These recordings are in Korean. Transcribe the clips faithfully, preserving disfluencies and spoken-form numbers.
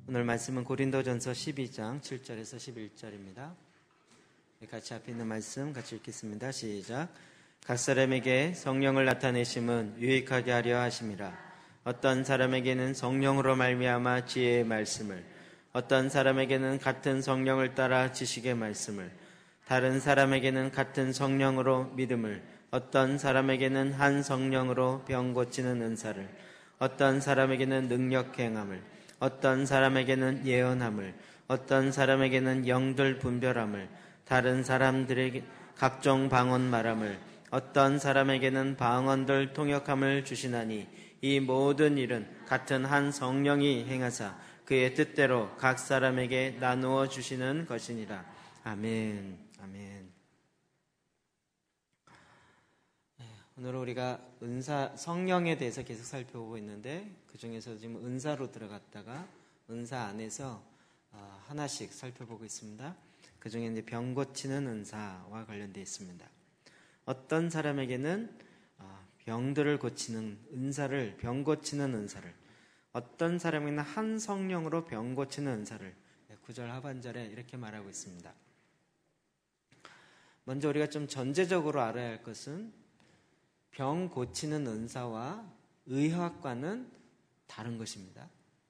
오늘 말씀은 고린도전서 십이 장 칠 절에서 십일 절입니다. 같이 앞에 있는 말씀 같이 읽겠습니다. 시작. 각 사람에게 성령을 나타내심은 유익하게 하려 하심이라. 어떤 사람에게는 성령으로 말미암아 지혜의 말씀을, 어떤 사람에게는 같은 성령을 따라 지식의 말씀을, 다른 사람에게는 같은 성령으로 믿음을, 어떤 사람에게는 한 성령으로 병 고치는 은사를, 어떤 사람에게는 능력 행함을, 어떤 사람에게는 예언함을, 어떤 사람에게는 영들 분별함을, 다른 사람들에게 각종 방언 말함을, 어떤 사람에게는 방언들 통역함을 주시나니 이 모든 일은 같은 한 성령이 행하사 그의 뜻대로 각 사람에게 나누어 주시는 것이니라. 아멘. 아멘. 오늘 우리가 은사, 성령에 대해서 계속 살펴보고 있는데 그 중에서 지금 은사로 들어갔다가 은사 안에서 하나씩 살펴보고 있습니다. 그 중에 이제 병 고치는 은사와 관련되어 있습니다. 어떤 사람에게는 병들을 고치는 은사를, 병 고치는 은사를, 어떤 사람에게는 한 성령으로 병 고치는 은사를 구 절 하반절에 이렇게 말하고 있습니다. 먼저 우리가 좀 전제적으로 알아야 할 것은 병 고치는 은사와 의학과는 다른 것입니다.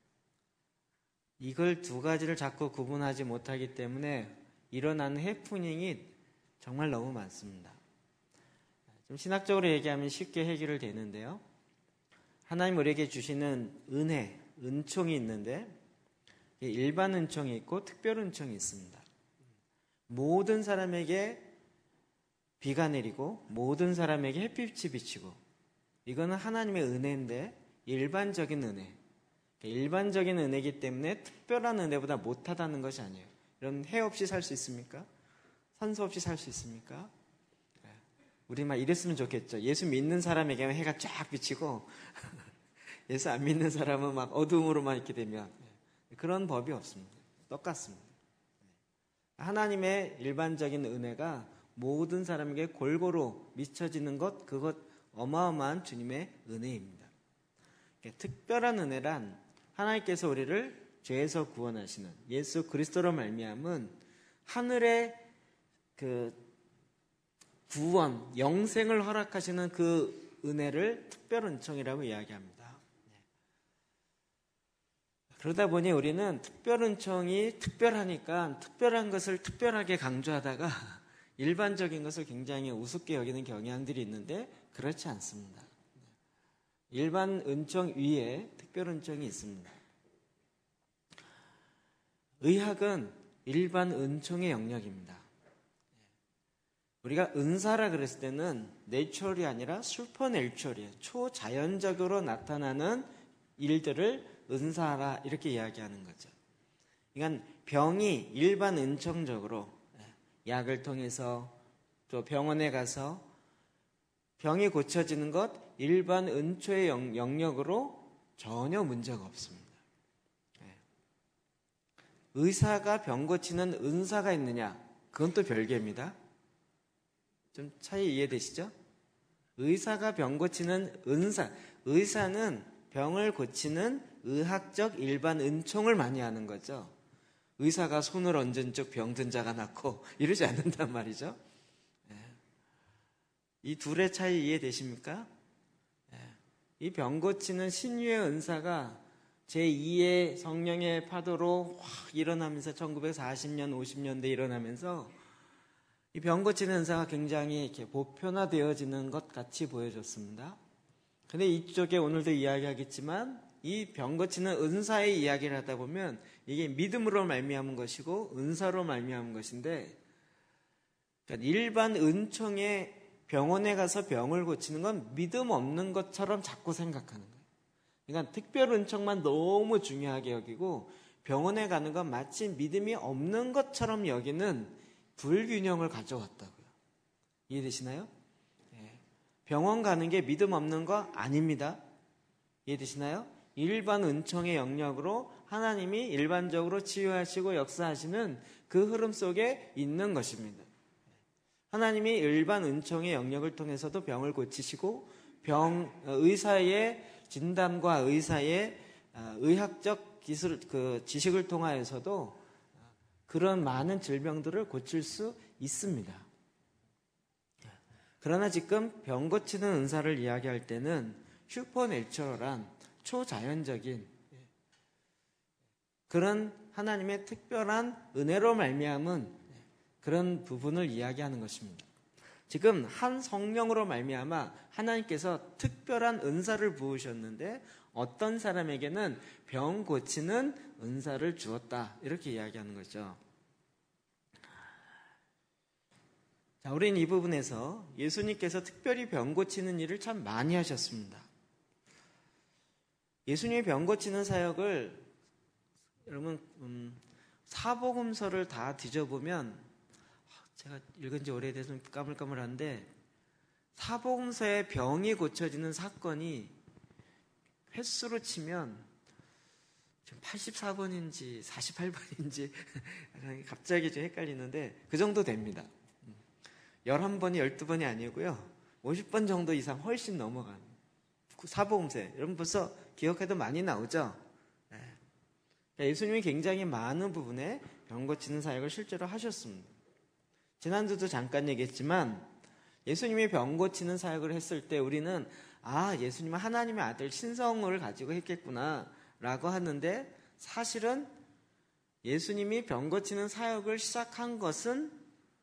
이걸 두 가지를 자꾸 구분하지 못하기 때문에 일어나는 해프닝이 정말 너무 많습니다. 좀 신학적으로 얘기하면 쉽게 해결을 되는데요. 하나님 우리에게 주시는 은혜, 은총이 있는데 일반 은총이 있고 특별 은총이 있습니다. 모든 사람에게 비가 내리고 모든 사람에게 햇빛이 비치고, 이거는 하나님의 은혜인데 일반적인 은혜, 일반적인 은혜이기 때문에 특별한 은혜보다 못하다는 것이 아니에요. 여러분, 해 없이 살 수 있습니까? 산소 없이 살 수 있습니까? 우리 막 이랬으면 좋겠죠. 예수 믿는 사람에게는 해가 쫙 비치고 예수 안 믿는 사람은 막 어두움으로만 있게 되면, 그런 법이 없습니다. 똑같습니다. 하나님의 일반적인 은혜가 모든 사람에게 골고루 미쳐지는 것, 그것 어마어마한 주님의 은혜입니다. 특별한 은혜란 하나님께서 우리를 죄에서 구원하시는 예수 그리스도로 말미암은 하늘의 그 구원, 영생을 허락하시는 그 은혜를 특별 은총이라고 이야기합니다. 그러다 보니 우리는 특별 은총이 특별하니까 특별한 것을 특별하게 강조하다가 일반적인 것을 굉장히 우습게 여기는 경향들이 있는데 그렇지 않습니다. 일반 은총 위에 특별 은총이 있습니다. 의학은 일반 은총의 영역입니다. 우리가 은사라 그랬을 때는 내추럴이 아니라 슈퍼내추럴이에요. 초자연적으로 나타나는 일들을 은사라 이렇게 이야기하는 거죠. 그러니까 병이 일반 은총적으로 약을 통해서 또 병원에 가서 병이 고쳐지는 것 일반 은초의 영역으로 전혀 문제가 없습니다. 의사가 병 고치는 은사가 있느냐? 그건 또 별개입니다. 좀 차이 이해되시죠? 의사가 병 고치는 은사, 의사는 병을 고치는 의학적 일반 은총을 많이 하는 거죠. 의사가 손을 얹은 쪽 병든 자가 낫고 이러지 않는단 말이죠. 이 둘의 차이 이해되십니까? 이 병 고치는 신유의 은사가 제이의 성령의 파도로 확 일어나면서 천구백사십 년, 오십 년대에 일어나면서 이 병 고치는 은사가 굉장히 이렇게 보편화되어지는 것 같이 보여졌습니다. 근데 이쪽에 오늘도 이야기하겠지만 이 병 고치는 은사의 이야기를 하다 보면 이게 믿음으로 말미암은 것이고 은사로 말미암은 것인데, 그러니까 일반 은총에 병원에 가서 병을 고치는 건 믿음 없는 것처럼 자꾸 생각하는 거예요. 그러니까 특별 은총만 너무 중요하게 여기고 병원에 가는 건 마치 믿음이 없는 것처럼 여기는 불균형을 가져왔다고요. 이해되시나요? 병원 가는 게 믿음 없는 거 아닙니다. 이해되시나요? 일반 은총의 영역으로 하나님이 일반적으로 치유하시고 역사하시는 그 흐름 속에 있는 것입니다. 하나님이 일반 은총의 영역을 통해서도 병을 고치시고 병, 의사의 진단과 의사의 의학적 기술, 그 지식을 통하여서도 그런 많은 질병들을 고칠 수 있습니다. 그러나 지금 병 고치는 은사를 이야기할 때는 슈퍼내추럴한 초자연적인 그런 하나님의 특별한 은혜로 말미암은 그런 부분을 이야기하는 것입니다. 지금 한 성령으로 말미암아 하나님께서 특별한 은사를 부으셨는데 어떤 사람에게는 병 고치는 은사를 주었다, 이렇게 이야기하는 거죠. 자, 우리는 이 부분에서 예수님께서 특별히 병 고치는 일을 참 많이 하셨습니다. 예수님의 병 고치는 사역을 여러분 음, 사복음서를 다 뒤져보면, 제가 읽은 지 오래돼서 까물까물한데 사복음서에 병이 고쳐지는 사건이 횟수로 치면 지금 팔십사 번인지 사십팔 번인지 갑자기 좀 헷갈리는데 그 정도 됩니다. 열한 번이 열두 번이 아니고요, 오십 번 정도 이상 훨씬 넘어간 사복음서에, 여러분 벌써 기억해도 많이 나오죠? 네. 예수님이 굉장히 많은 부분에 병 고치는 사역을 실제로 하셨습니다. 지난주도 잠깐 얘기했지만 예수님이 병 고치는 사역을 했을 때 우리는 아, 예수님은 하나님의 아들 신성을 가지고 했겠구나 라고 하는데, 사실은 예수님이 병 고치는 사역을 시작한 것은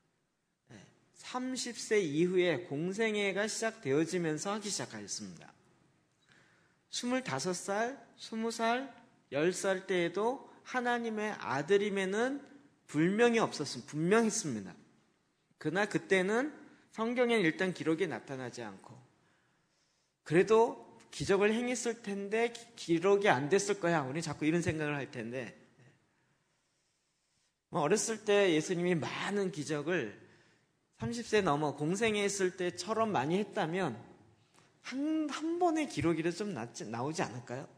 삼십 세 이후에 공생애가 시작되어지면서 하기 시작하였습니다. 스물다섯 살, 스무 살, 열 살 때에도 하나님의 아들임에는 불명이 없었습니다. 분명했습니다. 그러나 그때는 성경에는 일단 기록이 나타나지 않고, 그래도 기적을 행했을 텐데 기록이 안 됐을 거야, 우리 자꾸 이런 생각을 할 텐데, 어렸을 때 예수님이 많은 기적을 삼십 세 넘어 공생애 했을 때처럼 많이 했다면 한, 한 번의 기록이라도 좀 낫지, 나오지 않을까요?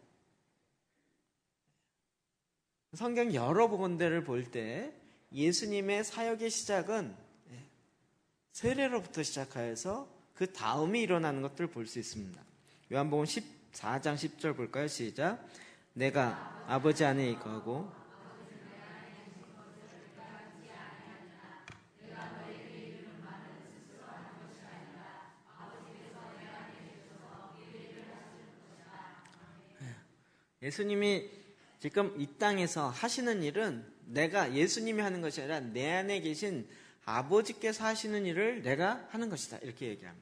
성경 여러 군데를 볼 때 예수님의 사역의 시작은 세례로부터 시작하여서 그 다음이 일어나는 것들을 볼 수 있습니다. 요한복음 십사 장 십 절 볼까요? 시작. 내가 아버지 안에 거하고 예수님이 지금 이 땅에서 하시는 일은 내가, 예수님이 하는 것이 아니라 내 안에 계신 아버지께서 하시는 일을 내가 하는 것이다, 이렇게 얘기합니다.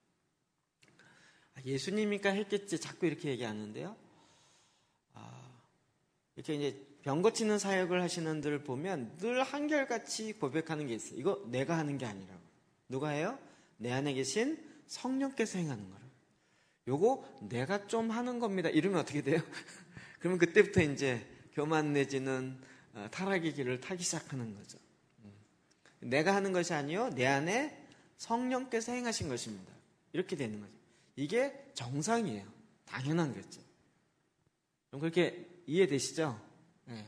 예수님이니까 했겠지, 자꾸 이렇게 얘기하는데요. 아, 이렇게 이제 병 고치는 사역을 하시는 분들을 보면 늘 한결같이 고백하는 게 있어요. 이거 내가 하는 게 아니라고. 누가 해요? 내 안에 계신 성령께서 행하는 거를. 요거 내가 좀 하는 겁니다, 이러면 어떻게 돼요? 그러면 그때부터 이제 교만 내지는 타락의 길을 타기 시작하는 거죠. 내가 하는 것이 아니요, 내 안에 성령께서 행하신 것입니다, 이렇게 되는 거죠. 이게 정상이에요. 당연한 거죠. 좀 그렇게 이해되시죠? 네.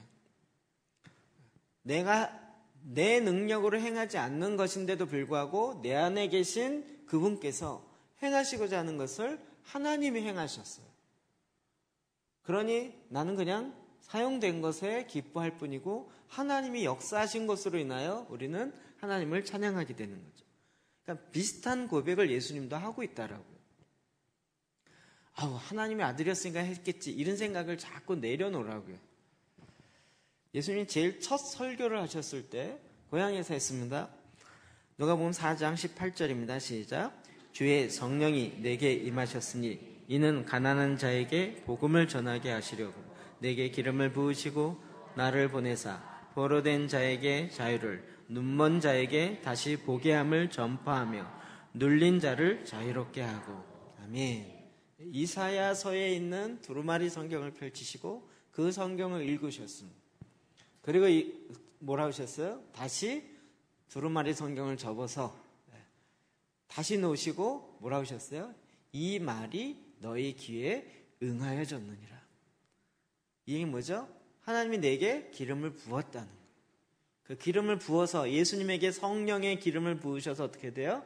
내가 내 능력으로 행하지 않는 것인데도 불구하고 내 안에 계신 그분께서 행하시고자 하는 것을 하나님이 행하셨어요. 그러니 나는 그냥 사용된 것에 기뻐할 뿐이고 하나님이 역사하신 것으로 인하여 우리는 하나님을 찬양하게 되는 거죠. 그러니까 비슷한 고백을 예수님도 하고 있다라고요. 아우, 하나님의 아들이었으니까 했겠지, 이런 생각을 자꾸 내려놓으라고요. 예수님이 제일 첫 설교를 하셨을 때 고향에서 했습니다. 누가복음 사 장 십팔 절입니다. 시작. 주의 성령이 내게 임하셨으니 이는 가난한 자에게 복음을 전하게 하시려고 내게 기름을 부으시고 나를 보내사 포로된 자에게 자유를, 눈먼 자에게 다시 보게 함을 전파하며 눌린 자를 자유롭게 하고. 아멘. 이사야서에 있는 두루마리 성경을 펼치시고 그 성경을 읽으셨습니다. 그리고 이, 뭐라 하셨어요? 다시 두루마리 성경을 접어서 다시 놓으시고 뭐라 하셨어요? 이 말이 너희 귀에 응하여졌느니라. 이게 뭐죠? 하나님이 내게 기름을 부었다는 거예요. 그 기름을 부어서 예수님에게 성령의 기름을 부으셔서 어떻게 돼요?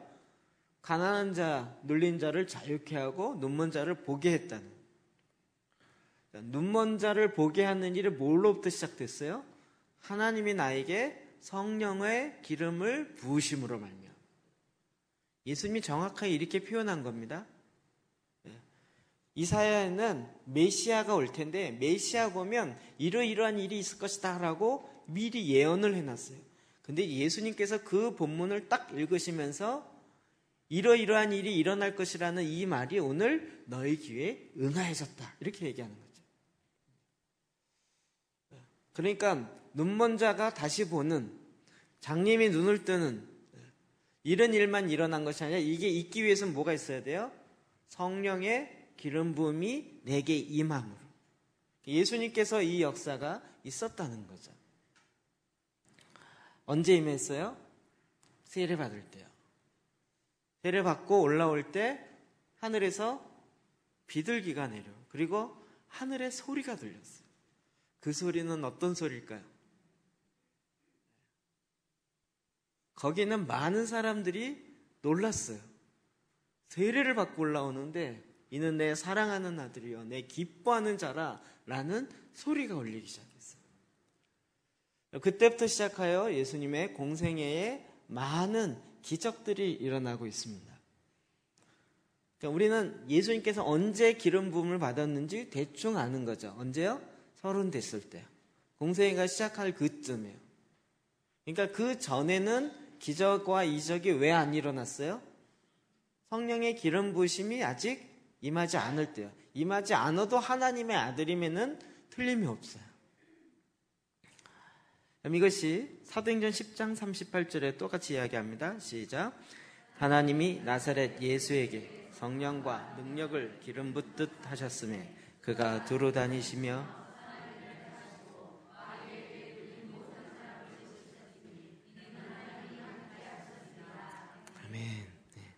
가난한 자, 눌린 자를 자유케 하고 눈먼 자를 보게 했다는 거예요. 눈먼 자를 보게 하는 일이 뭘로부터 시작됐어요? 하나님이 나에게 성령의 기름을 부으심으로 말미암아. 예수님이 정확하게 이렇게 표현한 겁니다. 이사야는 메시아가 올 텐데 메시아가 오면 이러이러한 일이 있을 것이다 라고 미리 예언을 해놨어요. 근데 예수님께서 그 본문을 딱 읽으시면서 이러이러한 일이 일어날 것이라는 이 말이 오늘 너희 귀에 응하여졌다 이렇게 얘기하는 거죠. 그러니까 눈먼 자가 다시 보는, 장님이 눈을 뜨는 이런 일만 일어난 것이 아니라 이게 있기 위해서는 뭐가 있어야 돼요? 성령의 기름 부음이 내게 임함으로. 예수님께서 이 역사가 있었다는 거죠. 언제 임했어요? 세례 받을 때요. 세례 받고 올라올 때 하늘에서 비둘기가 내려, 그리고 하늘에 소리가 들렸어요. 그 소리는 어떤 소리일까요? 거기는 많은 사람들이 놀랐어요. 세례를 받고 올라오는데 이는 내 사랑하는 아들이요 내 기뻐하는 자라 라는 소리가 울리기 시작했어요. 그때부터 시작하여 예수님의 공생애에 많은 기적들이 일어나고 있습니다. 그러니까 우리는 예수님께서 언제 기름 부음을 받았는지 대충 아는 거죠. 언제요? 서른 됐을 때요. 공생애가 시작할 그쯤이에요. 그러니까 그 전에는 기적과 이적이 왜 안 일어났어요? 성령의 기름 부으심이 아직 임하지 않을 때요. 임하지 않아도 하나님의 아들이면은 틀림이 없어요. 그럼 이것이 사도행전 십 장 삼십팔 절에 똑같이 이야기합니다. 시작. 하나님이 나사렛 예수에게 성령과 능력을 기름 붓듯 하셨음에 그가 두루 다니시며 아멘. 네.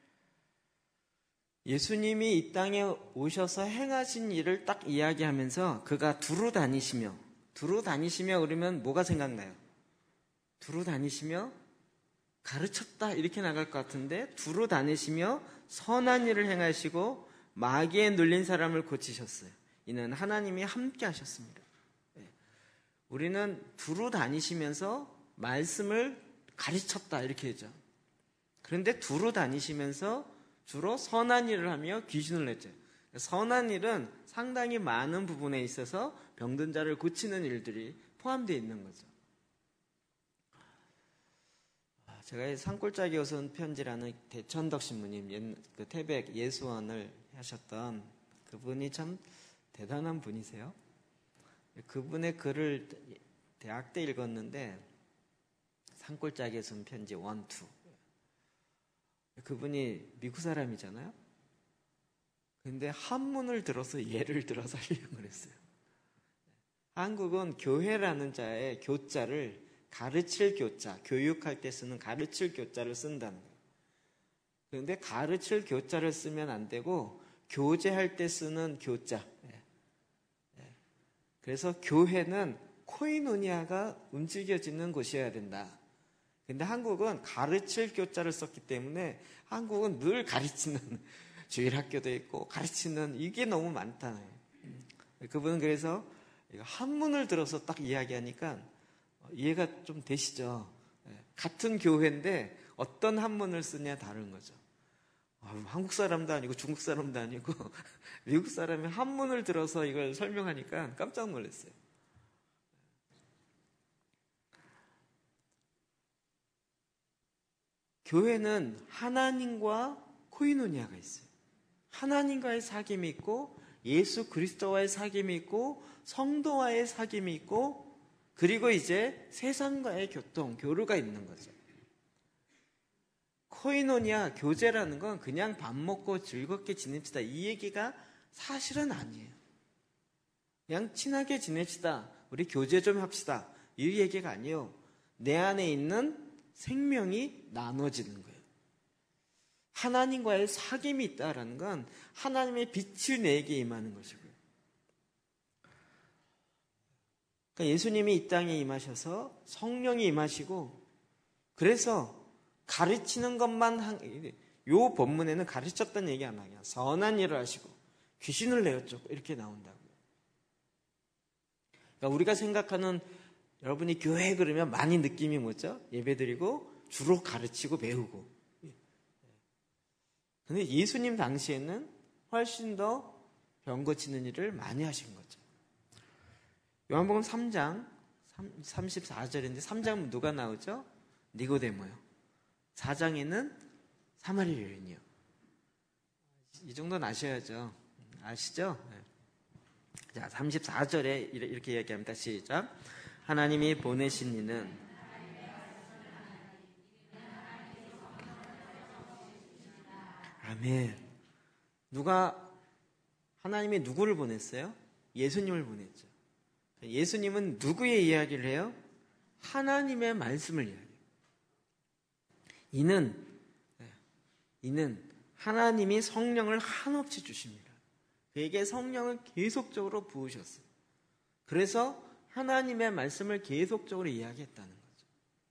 예수님이 이 땅에 오셔서 행하신 일을 딱 이야기하면서 그가 두루 다니시며, 두루 다니시며 그러면 뭐가 생각나요? 두루 다니시며 가르쳤다 이렇게 나갈 것 같은데, 두루 다니시며 선한 일을 행하시고 마귀에 눌린 사람을 고치셨어요. 이는 하나님이 함께 하셨습니다. 네. 우리는 두루 다니시면서 말씀을 가르쳤다 이렇게 하죠. 그런데 두루 다니시면서 주로 선한 일을 하며 귀신을 냈죠. 선한 일은 상당히 많은 부분에 있어서 병든 자를 고치는 일들이 포함되어 있는 거죠. 제가 산골짜기 오선 편지라는 대천덕 신부님, 그 태백 예수원을 하셨던 그분이 참 대단한 분이세요. 그분의 글을 대학 때 읽었는데, 산골짜기 오선 편지 원, 투. 그분이 미국 사람이잖아요. 근데 한문을 들어서 예를 들어서 설명을 했어요. 한국은 교회라는 자의 교자를 가르칠 교자, 교육할 때 쓰는 가르칠 교자를 쓴다는 거예요. 그런데 가르칠 교자를 쓰면 안 되고 교제할 때 쓰는 교자. 그래서 교회는 코이노니아가 움직여지는 곳이어야 된다. 근데 한국은 가르칠 교자를 썼기 때문에 한국은 늘 가르치는 주일학교도 있고 가르치는 이게 너무 많다는 거예요. 그분은 그래서 한문을 들어서 딱 이야기하니까 이해가 좀 되시죠? 같은 교회인데 어떤 한문을 쓰냐 다른 거죠. 한국 사람도 아니고 중국 사람도 아니고 미국 사람이 한문을 들어서 이걸 설명하니까 깜짝 놀랐어요. 교회는 하나님과 코이노니아가 있어요. 하나님과의 사귐이 있고 예수 그리스도와의 사귐이 있고 성도와의 사귐이 있고 그리고 이제 세상과의 교통, 교류가 있는 거죠. 코이노니아, 교제라는 건 그냥 밥 먹고 즐겁게 지냅시다 이 얘기가 사실은 아니에요. 그냥 친하게 지냅시다, 우리 교제 좀 합시다 이 얘기가 아니에요. 내 안에 있는 생명이 나눠지는 거예요. 하나님과의 사귐이 있다라는 건 하나님의 빛을 내게 임하는 것이고요. 그러니까 예수님이 이 땅에 임하셔서 성령이 임하시고, 그래서 가르치는 것만 한, 요 본문에는 가르쳤다는 얘기 안 하냐, 선한 일을 하시고 귀신을 내어쫓고 이렇게 나온다고요. 그러니까 우리가 생각하는 여러분이 교회 그러면 많이 느낌이 뭐죠? 예배드리고 주로 가르치고 배우고. 근데 예수님 당시에는 훨씬 더 병 고치는 일을 많이 하신 거죠. 요한복음 삼 장 삼십사 절인데 삼 장 누가 나오죠? 니고데모요. 사 장에는 사마리 여인이요. 이 정도는 아셔야죠. 아시죠? 자, 삼십사 절에 이렇게 이야기합니다. 시작. 하나님이 보내신 이는 아멘. 누가 하나님이 누구를 보냈어요? 예수님을 보냈죠. 예수님은 누구의 이야기를 해요? 하나님의 말씀을 이야기해요. 이는 이는 하나님이 성령을 한없이 주십니다. 그에게 성령을 계속적으로 부으셨어요. 그래서 하나님의 말씀을 계속적으로 이야기했다는 거죠.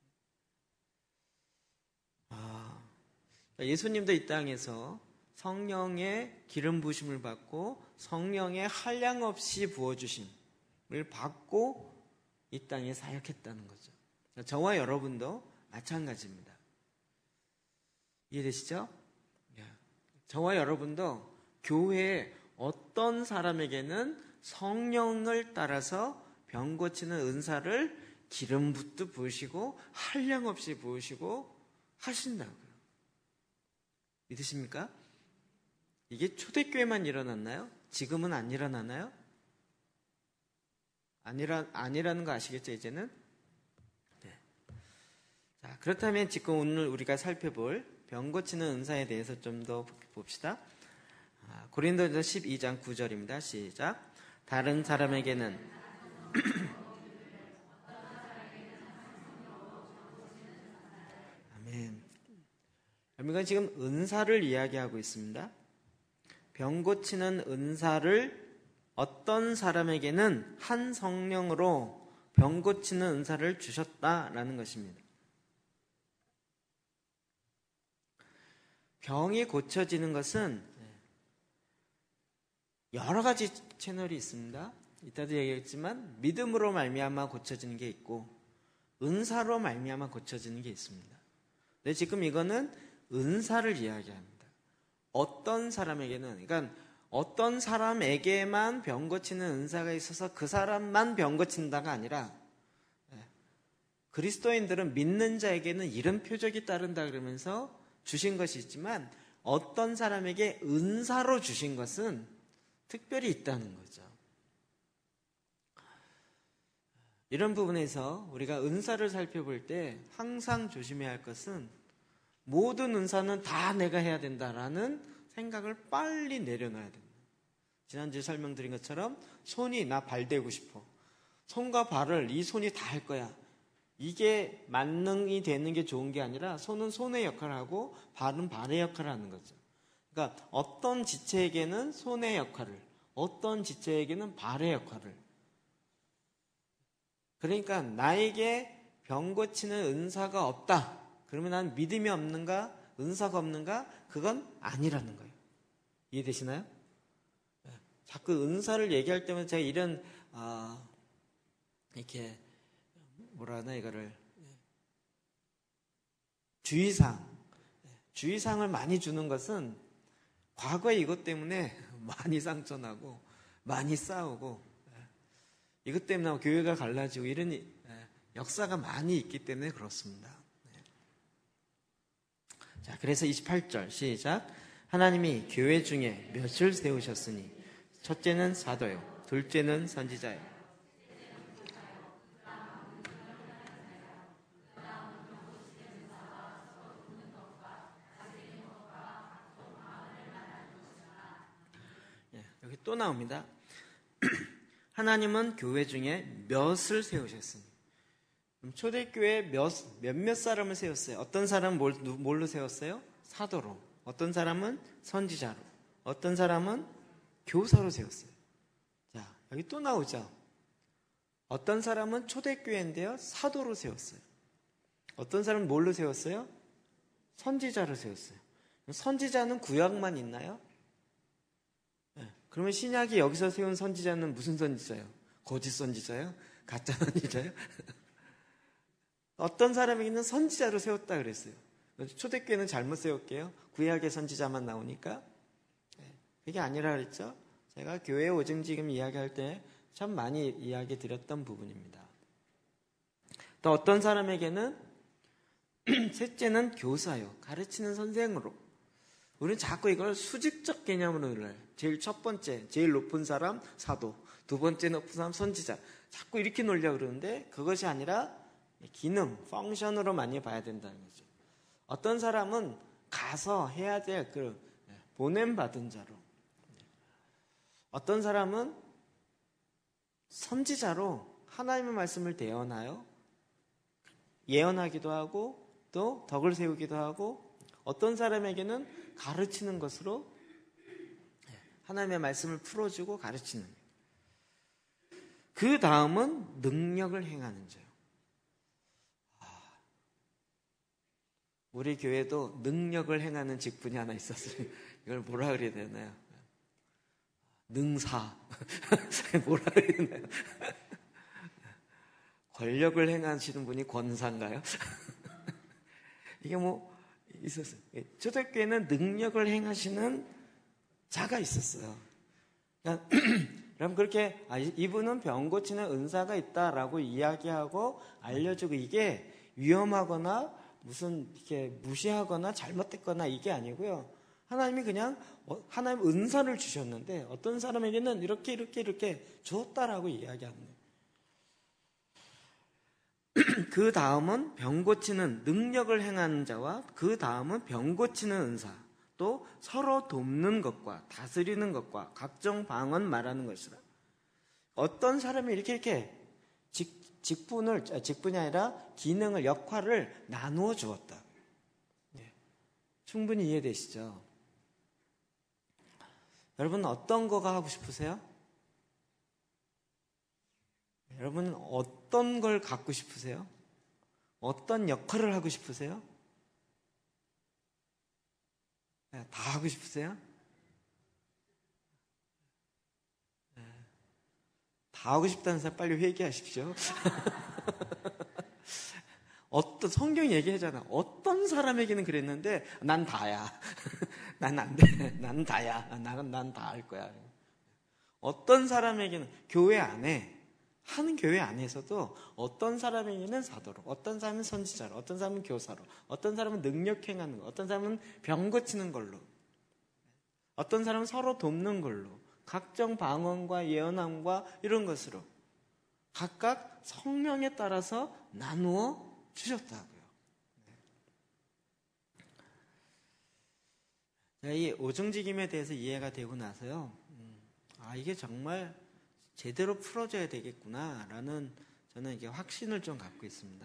아, 예수님도 이 땅에서 성령의 기름 부으심을 받고 성령의 한량없이 부어주심을 받고 이 땅에 사역했다는 거죠. 저와 여러분도 마찬가지입니다. 이해되시죠? 저와 여러분도 교회에 어떤 사람에게는 성령을 따라서 병 고치는 은사를 기름 붓듯 부으시고 한량없이 부으시고 하신다고요. 믿으십니까? 이게 초대교회만 일어났나요? 지금은 안 일어나나요? 아니라, 아니라는 거 아시겠죠, 이제는? 네. 자, 그렇다면 지금 오늘 우리가 살펴볼 병 고치는 은사에 대해서 좀 더 봅시다. 아, 고린도전서 십이 장 구 절입니다. 시작. 다른 사람에게는 아멘. 여러분, 지금 은사를 이야기하고 있습니다. 병 고치는 은사를 어떤 사람에게는 한 성령으로 병 고치는 은사를 주셨다라는 것입니다. 병이 고쳐지는 것은 여러 가지 채널이 있습니다. 이따도 얘기했지만 믿음으로 말미암아 고쳐지는 게 있고 은사로 말미암아 고쳐지는 게 있습니다. 근데 지금 이거는 은사를 이야기합니다. 어떤 사람에게는, 그러니까 어떤 사람에게만 병 고치는 은사가 있어서 그 사람만 병 고친다가 아니라 그리스도인들은 믿는 자에게는 이런 표적이 따른다 그러면서 주신 것이 있지만 어떤 사람에게 은사로 주신 것은 특별히 있다는 거죠. 이런 부분에서 우리가 은사를 살펴볼 때 항상 조심해야 할 것은 모든 은사는 다 내가 해야 된다라는 생각을 빨리 내려놔야 됩니다. 지난주에 설명드린 것처럼 손이 나 발 대고 싶어. 손과 발을 이 손이 다 할 거야. 이게 만능이 되는 게 좋은 게 아니라 손은 손의 역할을 하고 발은 발의 역할을 하는 거죠. 그러니까 어떤 지체에게는 손의 역할을, 어떤 지체에게는 발의 역할을. 그러니까 나에게 병 고치는 은사가 없다. 그러면 난 믿음이 없는가? 은사가 없는가? 그건 아니라는 거예요. 이해되시나요? 자꾸 은사를 얘기할 때마다 제가 이런 어, 이렇게 뭐라 하나 이거를 주의사항 주의사항을 많이 주는 것은 과거에 이것 때문에 많이 상처나고 많이 싸우고 이것 때문에 교회가 갈라지고 이런 역사가 많이 있기 때문에 그렇습니다. 자, 그래서 이십팔 절 시작. 하나님이 교회 중에 몇을 세우셨으니 첫째는 사도요, 둘째는 선지자요. 예, 여기 또 나옵니다. 하나님은 교회 중에 몇을 세우셨으니. 초대교회 몇, 몇몇 사람을 세웠어요. 어떤 사람은 뭘, 뭘로 세웠어요? 사도로. 어떤 사람은 선지자로. 어떤 사람은 교사로 세웠어요. 자, 여기 또 나오죠. 어떤 사람은 초대교회인데요, 사도로 세웠어요. 어떤 사람은 뭘로 세웠어요? 선지자로 세웠어요. 선지자는 구약만 있나요? 네. 그러면 신약이 여기서 세운 선지자는 무슨 선지자예요? 거짓 선지자예요? 가짜 선지자요? 어떤 사람에게는 선지자로 세웠다 그랬어요. 초대교회는 잘못 세울게요. 구약의 선지자만 나오니까. 그게 아니라 그랬죠. 제가 교회 오직 지금 이야기할 때 참 많이 이야기 드렸던 부분입니다. 또 어떤 사람에게는 셋째는 교사요. 가르치는 선생으로. 우리는 자꾸 이걸 수직적 개념으로 눌러요. 제일 첫 번째, 제일 높은 사람 사도, 두 번째 높은 사람 선지자. 자꾸 이렇게 놀려고 그러는데 그것이 아니라 기능, 펑션으로 많이 봐야 된다는 거죠. 어떤 사람은 가서 해야 될 그 보냄받은 자로, 어떤 사람은 선지자로 하나님의 말씀을 대언하여 예언하기도 하고 또 덕을 세우기도 하고, 어떤 사람에게는 가르치는 것으로 하나님의 말씀을 풀어주고 가르치는, 그 다음은 능력을 행하는 자요. 우리 교회도 능력을 행하는 직분이 하나 있었어요. 이걸 뭐라 그래야 되나요? 능사. 뭐라 그래야 되나요? 권력을 행하시는 분이 권사인가요? 이게 뭐 있었어요. 초대교회는 능력을 행하시는 자가 있었어요. 그러니까 그럼 그렇게 아, 이분은 병 고치는 은사가 있다라고 이야기하고 알려주고, 이게 위험하거나 무슨 이렇게 무시하거나 잘못됐거나 이게 아니고요. 하나님이 그냥 하나님 은사를 주셨는데 어떤 사람에게는 이렇게 이렇게 이렇게 줬다라고 이야기하는 거예요. 그 다음은 병 고치는 능력을 행하는 자와 그 다음은 병 고치는 은사, 또 서로 돕는 것과 다스리는 것과 각종 방언 말하는 것이라. 어떤 사람이 이렇게 이렇게 직, 직분을 직분이 아니라 기능을, 역할을 나누어 주었다. 네. 충분히 이해되시죠? 여러분 어떤 거가 하고 싶으세요? 여러분은 어떤 걸 갖고 싶으세요? 어떤 역할을 하고 싶으세요? 네, 다 하고 싶으세요? 네. 다 하고 싶다는 사람 빨리 회개하십시오. 어떤 성경이 얘기하잖아. 어떤 사람에게는 그랬는데 난 다야. 난 안 돼. 난 다야. 나는 난 다 할 거야. 어떤 사람에게는 교회 안에, 한 교회 안에서도 어떤 사람에게는 사도로, 어떤 사람은 선지자로, 어떤 사람은 교사로, 어떤 사람은 능력 행하는 거, 어떤 사람은 병 고치는 걸로, 어떤 사람은 서로 돕는 걸로, 각종 방언과 예언함과 이런 것으로 각각 성령에 따라서 나누어 주셨다고요. 이 오중직임에 대해서 이해가 되고 나서요, 음, 아 이게 정말 제대로 풀어줘야 되겠구나라는 저는 이게 확신을 좀 갖고 있습니다.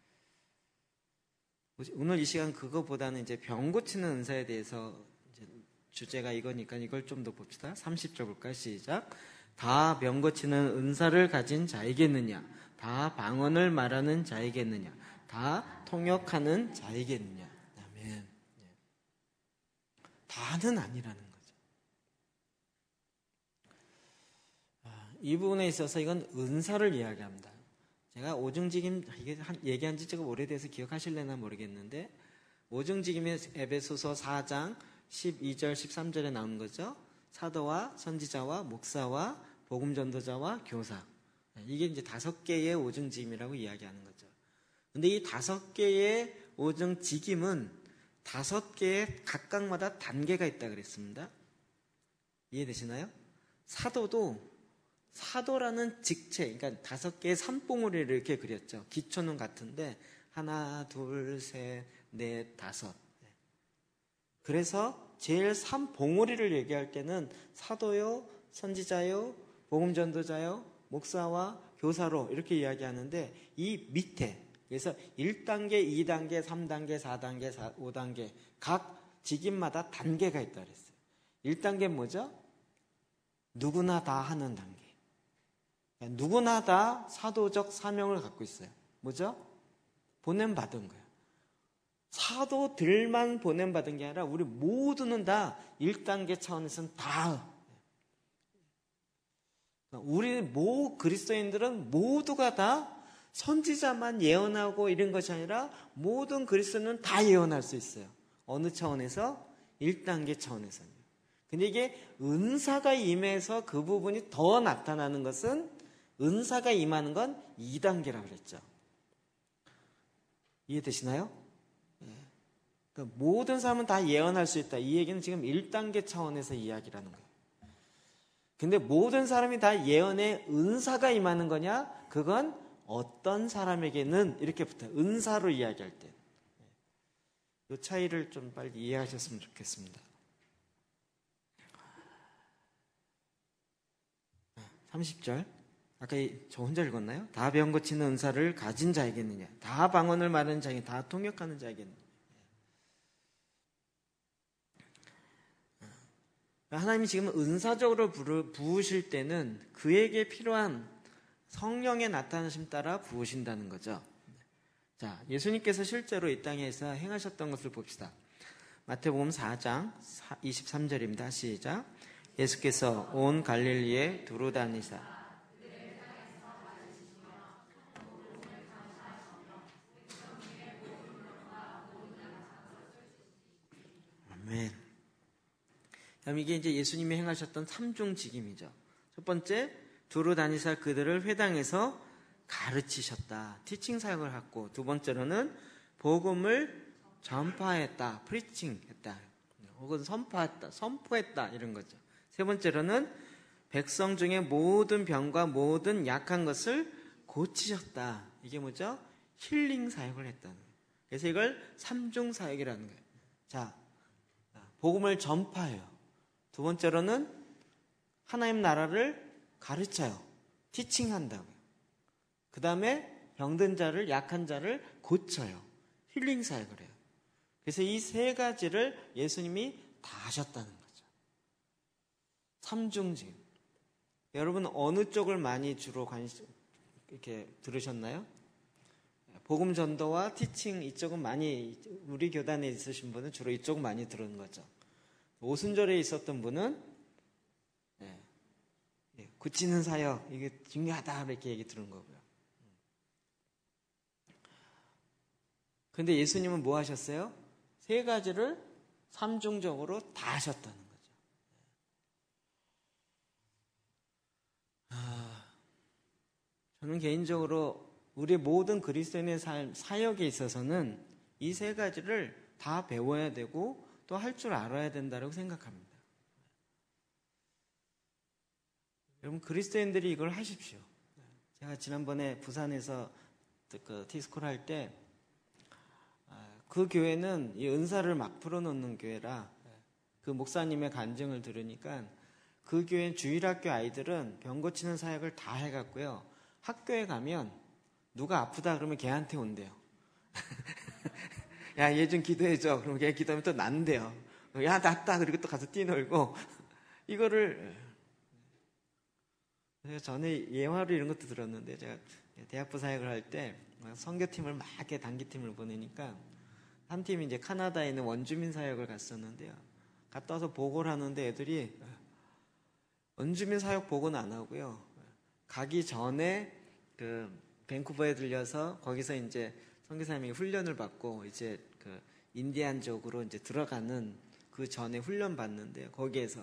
오늘 이 시간 그거보다는 이제 병 고치는 은사에 대해서 이제 주제가 이거니까 이걸 좀 더 봅시다. 삼십 절 볼까요? 시작. 다 병 고치는 은사를 가진 자이겠느냐? 다 방언을 말하는 자이겠느냐? 다 통역하는 자이겠느냐? 아멘. 다는 아니라는 거죠. 이 부분에 있어서 이건 은사를 이야기합니다. 제가 오중직임 이게 한, 얘기한 지 조금 오래돼서 기억하실래나 모르겠는데, 오중직임의 에베소서 사 장 십이 절 십삼 절에 나오는 거죠. 사도와 선지자와 목사와 복음전도자와 교사. 이게 이제 다섯 개의 오중직임이라고 이야기하는 거죠. 근데 이 다섯 개의 오중직임은 다섯 개의 각각마다 단계가 있다 그랬습니다. 이해되시나요? 사도도 사도라는 직체, 그러니까 다섯 개의 산봉우리를 이렇게 그렸죠. 기초는 같은데 하나, 둘, 셋, 넷, 다섯. 그래서 제일 산봉우리를 얘기할 때는 사도요, 선지자요, 복음전도자요, 목사와 교사로 이렇게 이야기하는데, 이 밑에 그래서 일 단계, 이 단계, 삼 단계, 사 단계, 오 단계 각 직임마다 단계가 있다 그랬어요. 일 단계는 뭐죠? 누구나 다 하는 단계. 그러니까 누구나 다 사도적 사명을 갖고 있어요. 뭐죠? 보냄받은 거예요. 사도들만 보냄받은 게 아니라 우리 모두는 다 일 단계 차원에서는 다 우리 모 그리스도인들은 모두가 다 선지자만 예언하고 이런 것이 아니라 모든 그리스도는 다 예언할 수 있어요. 어느 차원에서? 일 단계 차원에서요. 근데 이게 은사가 임해서 그 부분이 더 나타나는 것은, 은사가 임하는 건 이 단계라고 그랬죠. 이해되시나요? 예. 그러니까 모든 사람은 다 예언할 수 있다. 이 얘기는 지금 일 단계 차원에서 이야기라는 거예요. 근데 모든 사람이 다 예언의 은사가 임하는 거냐? 그건 어떤 사람에게는, 이렇게 붙어 은사로 이야기할 때. 이 차이를 좀 빨리 이해하셨으면 좋겠습니다. 삼십 절. 아까 저 혼자 읽었나요? 다 병 고치는 은사를 가진 자에게느냐? 다 방언을 말하는 자에게, 다 통역하는 자에게느냐? 하나님이 지금 은사적으로 부으실 때는 그에게 필요한 성령의 나타나심 따라 부으신다는 거죠. 자, 예수님께서 실제로 이 땅에서 행하셨던 것을 봅시다. 마태복음 사 장 이십삼 절입니다. 시작. 예수께서 온 갈릴리에 두루 다니사 아멘. 그럼 이게 이제 예수님이 행하셨던 삼중 직임이죠. 첫 번째, 두루 다니사 그들을 회당에서 가르치셨다. 티칭 사역을 했고, 두 번째로는 복음을 전파했다. 프리칭 했다. 혹은 선포했다. 선포했다. 이런 거죠. 세 번째로는 백성 중에 모든 병과 모든 약한 것을 고치셨다. 이게 뭐죠? 힐링 사역을 했다는 거예요. 그래서 이걸 삼중 사역이라는 거예요. 자, 복음을 전파해요. 두 번째로는 하나님 나라를 가르쳐요. 티칭한다고요. 그 다음에 병든 자를, 약한 자를 고쳐요. 힐링 사역을 해요. 그래서 이 세 가지를 예수님이 다 하셨다는 거죠. 삼중직. 여러분 어느 쪽을 많이 주로 관심 이렇게 들으셨나요? 복음 전도와 티칭 이쪽은 많이, 우리 교단에 있으신 분은 주로 이쪽 많이 들은 거죠. 오순절에 있었던 분은 네, 네, 고치는 사역 이게 중요하다 이렇게 얘기 들은 거고요. 근데 예수님은 뭐 하셨어요? 세 가지를 삼중적으로 다 하셨다는 거죠. 아, 저는 개인적으로 우리 모든 그리스도인의 삶, 사역에 있어서는 이 세 가지를 다 배워야 되고 또 할 줄 알아야 된다고 생각합니다. 여러분 그리스도인들이 이걸 하십시오. 제가 지난번에 부산에서 그 티스콜 할 때 그 교회는 이 은사를 막 풀어놓는 교회라 그 목사님의 간증을 들으니까 그 교회 주일학교 아이들은 병 고치는 사역을 다 해갔고요. 학교에 가면 누가 아프다 그러면 걔한테 온대요. 야, 얘 좀 기도해줘. 그러면 걔 기도하면 또 난대요. 야, 낫다. 그리고 또 가서 뛰놀고. 이거를, 제가 전에 예화로 이런 것도 들었는데, 제가 대학부 사역을 할 때, 선교팀을 막 이렇게 단기팀을 보내니까, 한 팀이 이제 카나다에 있는 원주민 사역을 갔었는데요. 갔다 와서 보고를 하는데 애들이, 원주민 사역 보고는 안 하고요. 가기 전에, 그, 밴쿠버에 들려서 거기서 이제 선교사님이 훈련을 받고 이제 그 인디안 쪽으로 이제 들어가는 그 전에 훈련 받는데요. 거기에서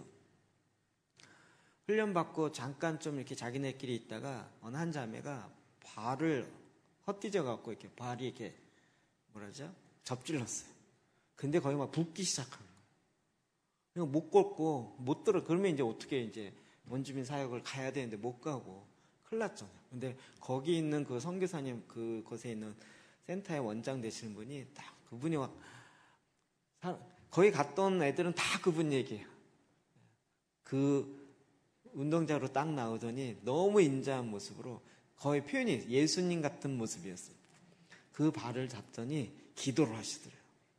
훈련 받고 잠깐 좀 이렇게 자기네끼리 있다가 어느 한 자매가 발을 헛디뎌 갖고 이렇게 발이 이렇게 뭐라죠? 접질렀어요. 근데 거의 막 붓기 시작한 거예요. 못 걷고 못 들어. 그러면 이제 어떻게 이제 원주민 사역을 가야 되는데 못 가고 큰일 났잖아요. 근데 거기 있는 그 선교사님 그곳에 있는 센터의 원장 되시는 분이 딱 그분이 막 거기 갔던 애들은 다 그분 얘기해요. 그 운동장으로 딱 나오더니 너무 인자한 모습으로 거의 표현이 예수님 같은 모습이었어요. 그 발을 잡더니 기도를 하시더래요.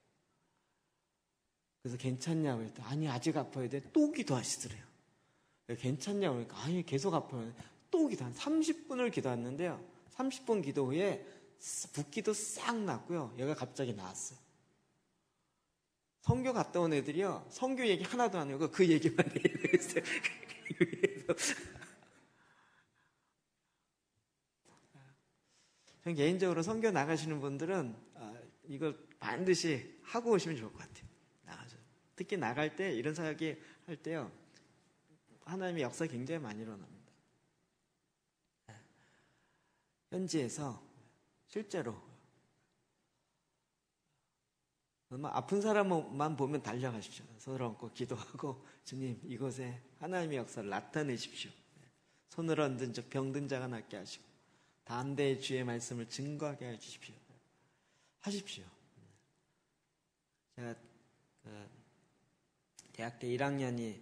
그래서 괜찮냐고 했더니 아니 아직 아파야 돼. 또 기도하시더래요. 괜찮냐고 그러니까 아니 계속 아파요. 또 기도 한 삼십 분을 기도했는데요. 삼십 분 기도 후에 붓기도 싹 났고요. 얘가 갑자기 나왔어요. 선교 갔다 온 애들이요. 선교 얘기 하나도 안 하고 그 얘기만 해요. 개인적으로 선교 나가시는 분들은 아, 이걸 반드시 하고 오시면 좋을 것 같아요. 나가서. 특히 나갈 때 이런 사역이 할 때요. 하나님의 역사 굉장히 많이 일어납니다. 현지에서 실제로 아픈 사람만 보면 달려가십시오. 손을 얹고 기도하고 주님 이곳에 하나님의 역사를 나타내십시오. 손을 얹은 자 병든 자가 낫게 하시고 담대의 주의 말씀을 증거하게 해주십시오. 하십시오. 제가 그 대학 때 일 학년이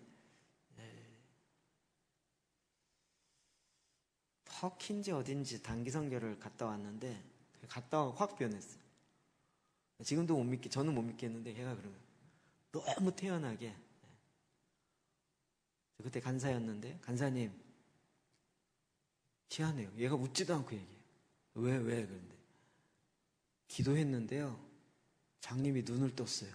터키인지 어딘지 단기 선교를 갔다 왔는데 갔다 와 확 변했어요. 지금도 못 믿게 저는 못 믿겠는데 걔가 그러면 너무 태연하게 그때 간사였는데 간사님 희한해요. 얘가 웃지도 않고 얘기해요. 왜 왜 그런데 기도했는데요. 장님이 눈을 떴어요.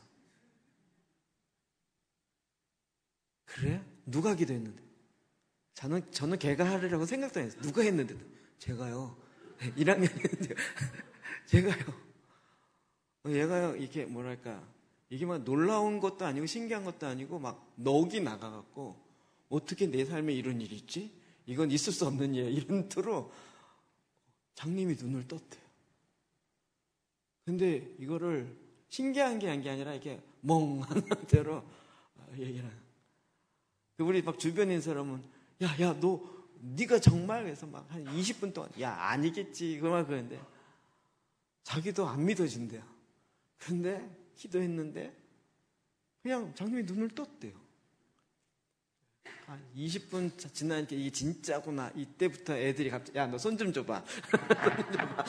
그래? 누가 기도했는데? 저는, 저는 걔가 하려고 생각도 안 했어요. 누가 했는데? 제가요. 일 학년이었는데 제가요. 얘가요, 이게 뭐랄까, 이게 막 놀라운 것도 아니고 신기한 것도 아니고 막 넋이 나가갖고 어떻게 내 삶에 이런 일이 있지? 이건 있을 수 없는 일. 이런 투로 장님이 눈을 떴대요. 근데 이거를 신기한 게 아니라 이렇게 멍한 상태로 얘기를 해요. 우리 막 주변에 있는 사람은 야, 야, 너 네가 정말 그래서 막 한 이십 분 동안 야, 아니겠지. 그만 그러는데 자기도 안 믿어진대요. 근데 기도했는데 그냥 장님이 눈을 떴대요. 한 이십 분 지나니까 이게 진짜구나. 이때부터 애들이 갑자기 야, 너 손 좀 줘봐. 손 좀 줘봐.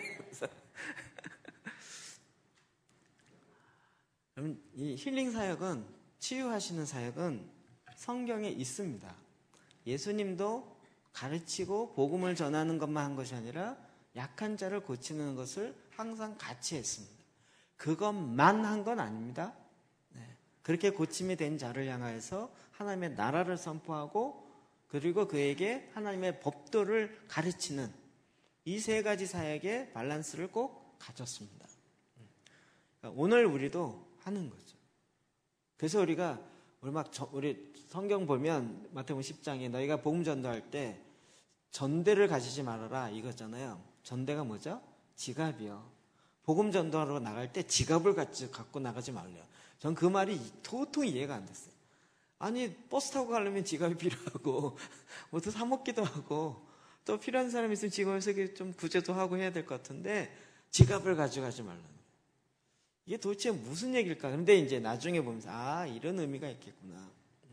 그럼 이 힐링 사역은 치유하시는 사역은 성경에 있습니다. 예수님도 가르치고 복음을 전하는 것만 한 것이 아니라 약한 자를 고치는 것을 항상 같이 했습니다. 그것만 한 건 아닙니다. 네. 그렇게 고침이 된 자를 향하여서 하나님의 나라를 선포하고 그리고 그에게 하나님의 법도를 가르치는 이 세 가지 사역의 밸런스를 꼭 가졌습니다. 그러니까 오늘 우리도 하는 거죠. 그래서 우리가 우리 막 저, 우리 성경 보면 마태복음 십 장에 너희가 복음 전도할 때 전대를 가지지 말아라 이거잖아요. 전대가 뭐죠? 지갑이요. 복음 전도하러 나갈 때 지갑을 갖고 나가지 말래요. 전 그 말이 도통히 이해가 안 됐어요. 아니 버스 타고 가려면 지갑이 필요하고 뭐또 사 먹기도 하고 또 필요한 사람이 있으면 지갑에서 좀 구제도 하고 해야 될 것 같은데 지갑을 가져가지 말라는 거예요. 이게 도대체 무슨 얘기일까? 그런데 이제 나중에 보면서 아 이런 의미가 있겠구나.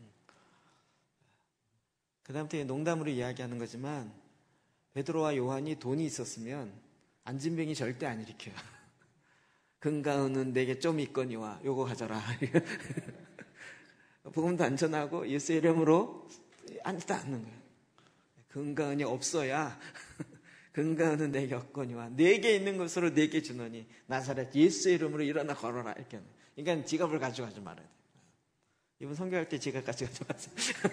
그 다음부터 농담으로 이야기하는 거지만 베드로와 요한이 돈이 있었으면 안진병이 절대 안 일으켜요. 금가은은 내게 좀 있거니와 요거 가져라. 복음도 안 전하고 예수 이름으로 앉지도 않는 거예요. 금가은이 없어야 금가은은 내게 없거니와 내게 있는 것으로 내게 주노니 나사렛 예수 이름으로 일어나 걸어라. 이렇게 하는 거예요. 그러니까 지갑을 가져가지 말아야 돼요. 이분 선교할 때 지갑 가져가지 마세요.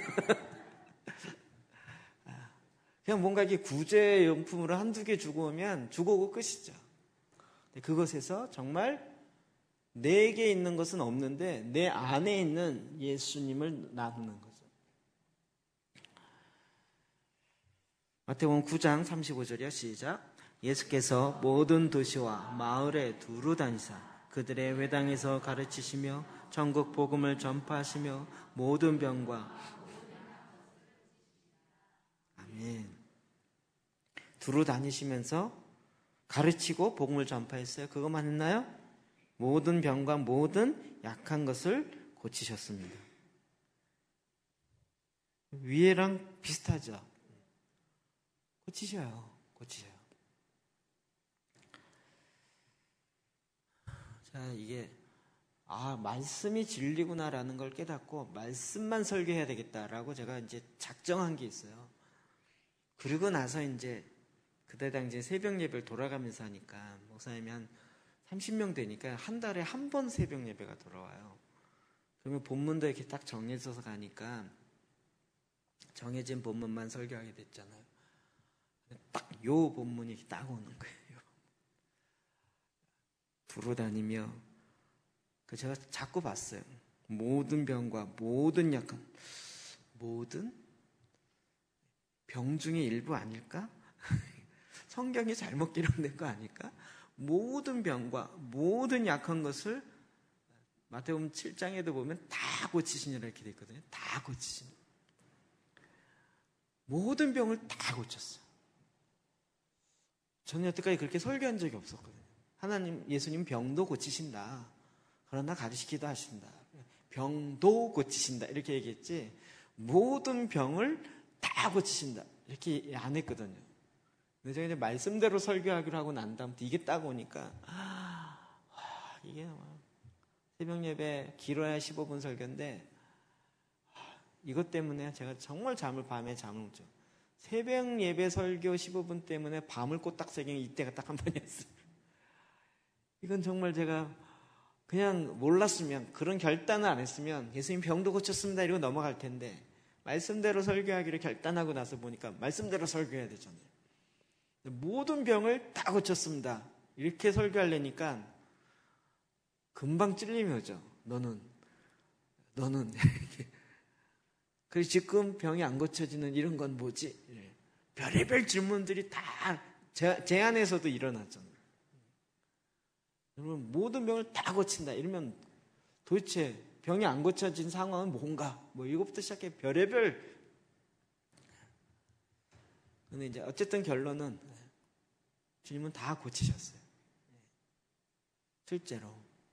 그냥 뭔가 이렇게 구제용품으로 한두 개 주고 오면 주고 오고 끝이죠. 그것에서 정말 내게 있는 것은 없는데 내 안에 있는 예수님을 나누는 거죠. 마태복음 구 장 삼십오 절이요. 시작. 예수께서 모든 도시와 마을에 두루 다니사 그들의 회당에서 가르치시며 전국 복음을 전파하시며 모든 병과 아멘. 두루 다니시면서 가르치고 복음을 전파했어요. 그것만 했나요? 모든 병과 모든 약한 것을 고치셨습니다. 위에랑 비슷하죠? 고치셔요. 고치셔요. 자, 이게 아, 말씀이 진리구나라는 걸 깨닫고 말씀만 설교해야 되겠다라고 제가 이제 작정한 게 있어요. 그리고 나서 이제 그때 당시에 새벽 예배를 돌아가면서 하니까 목사님이 한 삼십 명 되니까 한 달에 한 번 새벽 예배가 돌아와요. 그러면 본문도 이렇게 딱 정해져서 가니까 정해진 본문만 설교하게 됐잖아요. 딱 요 본문이 딱 오는 거예요. 두루 다니며 그 제가 자꾸 봤어요. 모든 병과 모든 약한, 모든 병 중에 일부 아닐까? 성경이 잘못 기록된 거 아닐까? 모든 병과 모든 약한 것을 마태복음 칠 장에도 보면 다 고치시니라 이렇게 돼 있거든요. 다 고치시니. 모든 병을 다 고쳤어요. 저는 여태까지 그렇게 설교한 적이 없었거든요. 하나님, 예수님 병도 고치신다. 그러나 가르치기도 하신다. 병도 고치신다. 이렇게 얘기했지. 모든 병을 다 고치신다. 이렇게 안 했거든요. 근데 제가 이제 말씀대로 설교하기로 하고 난 다음부터 이게 딱 오니까, 아, 이게 뭐 새벽 예배 길어야 십오 분 설교인데, 이것 때문에 제가 정말 잠을, 밤에 잠을 못 자요. 새벽 예배 설교 십오 분 때문에 밤을 꼬딱새기 이때가 딱 한 번이었어요. 이건 정말 제가 그냥 몰랐으면, 그런 결단을 안 했으면 예수님 병도 고쳤습니다 이러고 넘어갈 텐데, 말씀대로 설교하기로 결단하고 나서 보니까 말씀대로 설교해야 되잖아요. 모든 병을 다 고쳤습니다 이렇게 설교하려니까 금방 찔림이 오죠. 너는 너는 그래서 지금 병이 안 고쳐지는 이런 건 뭐지? 별의별 질문들이 다 제, 제 안에서도 일어났잖아요. 여러분, 모든 병을 다 고친다 이러면 도대체 병이 안 고쳐진 상황은 뭔가? 뭐 이것부터 시작해 별의별. 근데 이제 어쨌든 결론은 주님은 다 고치셨어요. 실제로.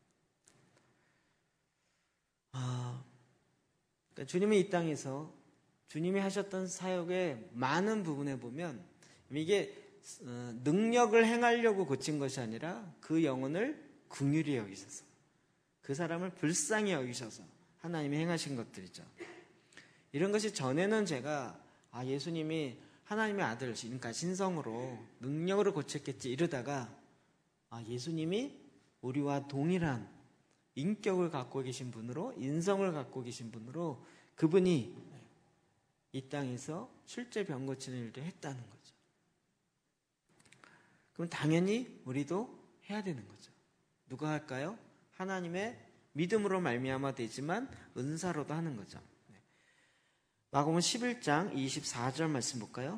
아, 그러니까 주님이 이 땅에서 주님이 하셨던 사역의 많은 부분에 보면 이게 능력을 행하려고 고친 것이 아니라 그 영혼을 긍휼히 여기셔서, 그 사람을 불쌍히 여기셔서 하나님이 행하신 것들이죠. 이런 것이 전에는 제가 아 예수님이 하나님의 아들, 그러니까 신성으로 능력으로 고쳤겠지 이러다가 아 예수님이 우리와 동일한 인격을 갖고 계신 분으로, 인성을 갖고 계신 분으로 그분이 이 땅에서 실제 병 고치는 일도 했다는 거죠. 그럼 당연히 우리도 해야 되는 거죠. 누가 할까요? 하나님의 믿음으로 말미암아 되지만 은사로도 하는 거죠. 마가복음 십일 장 이십사 절 말씀 볼까요?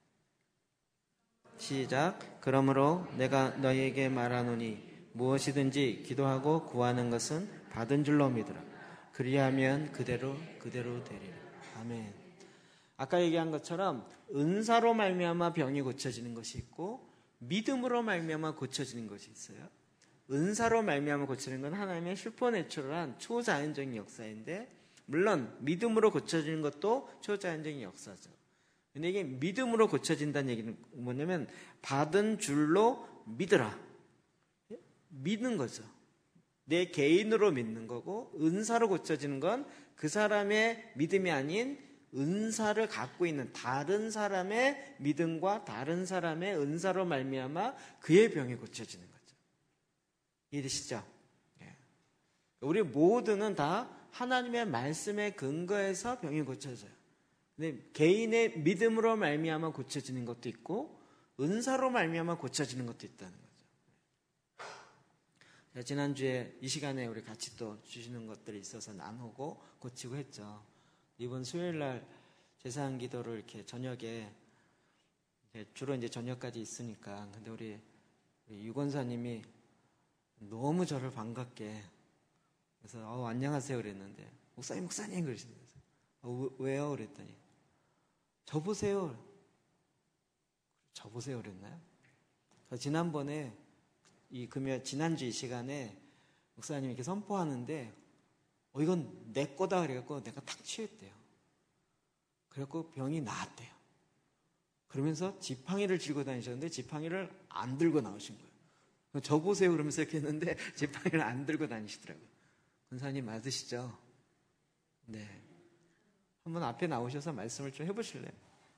시작. 그러므로 내가 너희에게 말하노니 무엇이든지 기도하고 구하는 것은 받은 줄로 믿으라. 그리하면 그대로 그대로 되리라. 아멘. 아까 얘기한 것처럼 은사로 말미암아 병이 고쳐지는 것이 있고 믿음으로 말미암아 고쳐지는 것이 있어요. 은사로 말미암아 고치는 건 하나님의 슈퍼내추럴한 초자연적인 역사인데, 물론 믿음으로 고쳐지는 것도 초자연적인 역사죠. 근데 이게 믿음으로 고쳐진다는 얘기는 뭐냐면 받은 줄로 믿으라. 믿는 거죠. 내 개인으로 믿는 거고, 은사로 고쳐지는 건 그 사람의 믿음이 아닌 은사를 갖고 있는 다른 사람의 믿음과 다른 사람의 은사로 말미암아 그의 병이 고쳐지는 거죠. 이해되시죠? 우리 모두는 다 하나님의 말씀에 근거해서 병이 고쳐져요. 근데 개인의 믿음으로 말미암아 고쳐지는 것도 있고 은사로 말미암아 고쳐지는 것도 있다는 거죠. 지난주에 이 시간에 우리 같이 또 주시는 것들이 있어서 나누고 고치고 했죠. 이번 수요일날 제사한 기도를 이렇게 저녁에, 주로 이제 저녁까지 있으니까, 근데 우리 유권사님이 너무 저를 반갑게, 그래서 어, 안녕하세요 그랬는데, 목사님 목사님 그러시면서 어, 왜요 그랬더니 저 보세요. 저 보세요 그랬나요? 지난번에 이 금요 지난주 이 시간에 목사님이 이렇게 선포하는데 어 이건 내 거다 그래갖고 내가 탁 취했대요. 그래갖고 병이 나았대요. 그러면서 지팡이를 쥐고 다니셨는데 지팡이를 안 들고 나오신 거예요. 저 보세요 그러면서 이렇게 했는데 지팡이를 안 들고 다니시더라고요. 권사님 맞으시죠? 네. 한번 앞에 나오셔서 말씀을 좀 해보실래요?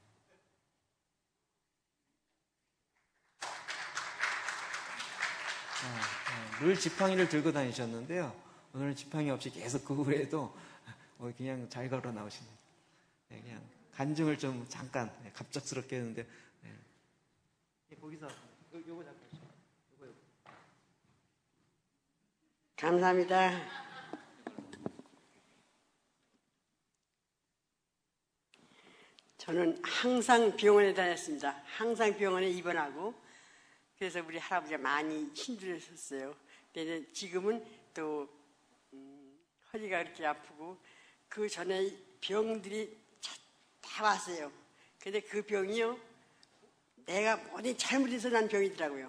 어, 어, 늘 지팡이를 들고 다니셨는데요. 오늘은 지팡이 없이 계속 그 후에도 그냥 잘 걸어 나오시네요. 네, 그냥 간증을 좀 잠깐 네, 갑작스럽게 했는데 네. 거기서 요, 요거 잠깐 요거 요거 감사합니다. 저는 항상 병원에 다녔습니다. 항상 병원에 입원하고, 그래서 우리 할아버지가 많이 힘들었었어요. 근데 지금은 또 음, 허리가 그렇게 아프고, 그 전에 병들이 다 왔어요. 근데 그 병이요, 내가 뭐든 잘못해서 난 병이더라고요.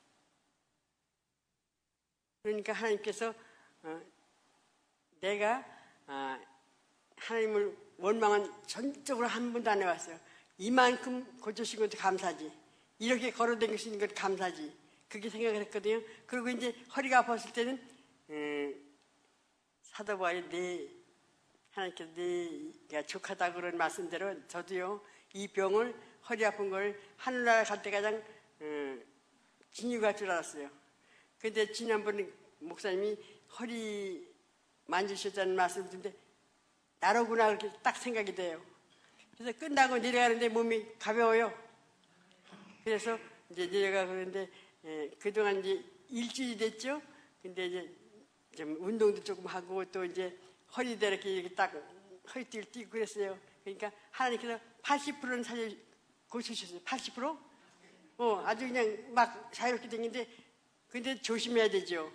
그러니까 하나님께서 어, 내가 어, 하나님을 원망은 전적으로 한 번도 안 해왔어요. 이만큼 고쳐신 것도 감사지, 이렇게 걸어다닐 수 있는 것도 감사지, 그렇게 생각을 했거든요. 그리고 이제 허리가 아팠을 때는 음, 사도바에 내 하나님께서 내가 족하다 그런 말씀대로 저도요, 이 병을, 허리 아픈 걸 하늘나라 갈 때 가장 음, 진유가 줄 알았어요. 근데 지난번에 목사님이 허리 만지셨다는 말씀을 듣는데 나로구나 그렇게 딱 생각이 돼요. 그래서 끝나고 내려가는데 몸이 가벼워요. 그래서 이제 내려가 그러는데 예, 그동안 이제 일주일이 됐죠. 근데 이제 좀 운동도 조금 하고 또 이제 허리도 이렇게, 이렇게 딱 허리띠를 띠고 그랬어요. 그러니까 하나님께서 팔십 퍼센트는 사실 고쳐주셨어요. 팔십 퍼센트? 어, 아주 그냥 막 자유롭게 생긴데, 근데 조심해야 되죠.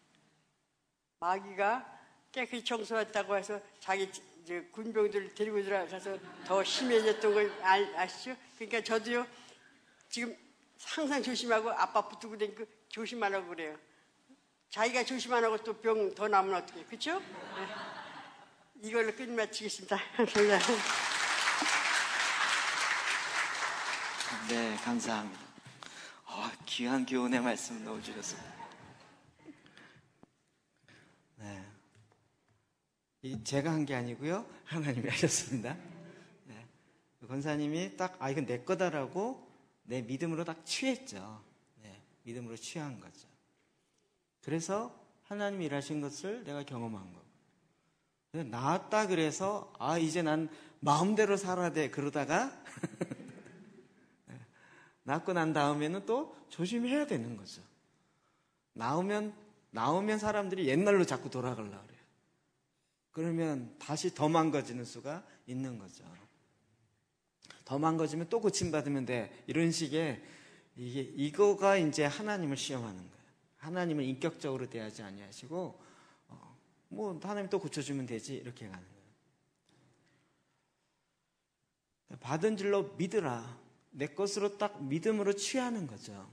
마귀가 깨끗이 청소했다고 해서 자기 군병들을 데리고 들어가서 더 심해졌던 걸 알, 아시죠? 그러니까 저도요, 지금 항상 조심하고 아빠 붙들고 다니고 조심하라고 그래요. 자기가 조심 안 하고 또 병 더 나면 어떡해. 그쵸? 네. 이걸로 끝마치겠습니다. 감사합니다. 네, 감사합니다. 어, 귀한 교훈의 말씀 넣어주셨습니다. 네. 이 제가 한 게 아니고요, 하나님이 하셨습니다. 네. 권사님이 딱, 아, 이건 내 거다라고 내 믿음으로 딱 취했죠. 네. 믿음으로 취한 거죠. 그래서 하나님이 일하신 것을 내가 경험한 거고. 나았다 그래서, 아, 이제 난 마음대로 살아야 돼. 그러다가, 낳고 난 다음에는 또 조심해야 되는 거죠. 나오면, 나오면 사람들이 옛날로 자꾸 돌아가려고 그래요. 그러면 다시 더 망가지는 수가 있는 거죠. 더 망가지면 또 고침받으면 돼. 이런 식의, 이게, 이거가 이제 하나님을 시험하는 거예요. 하나님을 인격적으로 대하지 아니하시고, 어, 뭐, 하나님 또 고쳐주면 되지. 이렇게 가는 거예요. 받은 줄로 믿으라. 내 것으로 딱 믿음으로 취하는 거죠.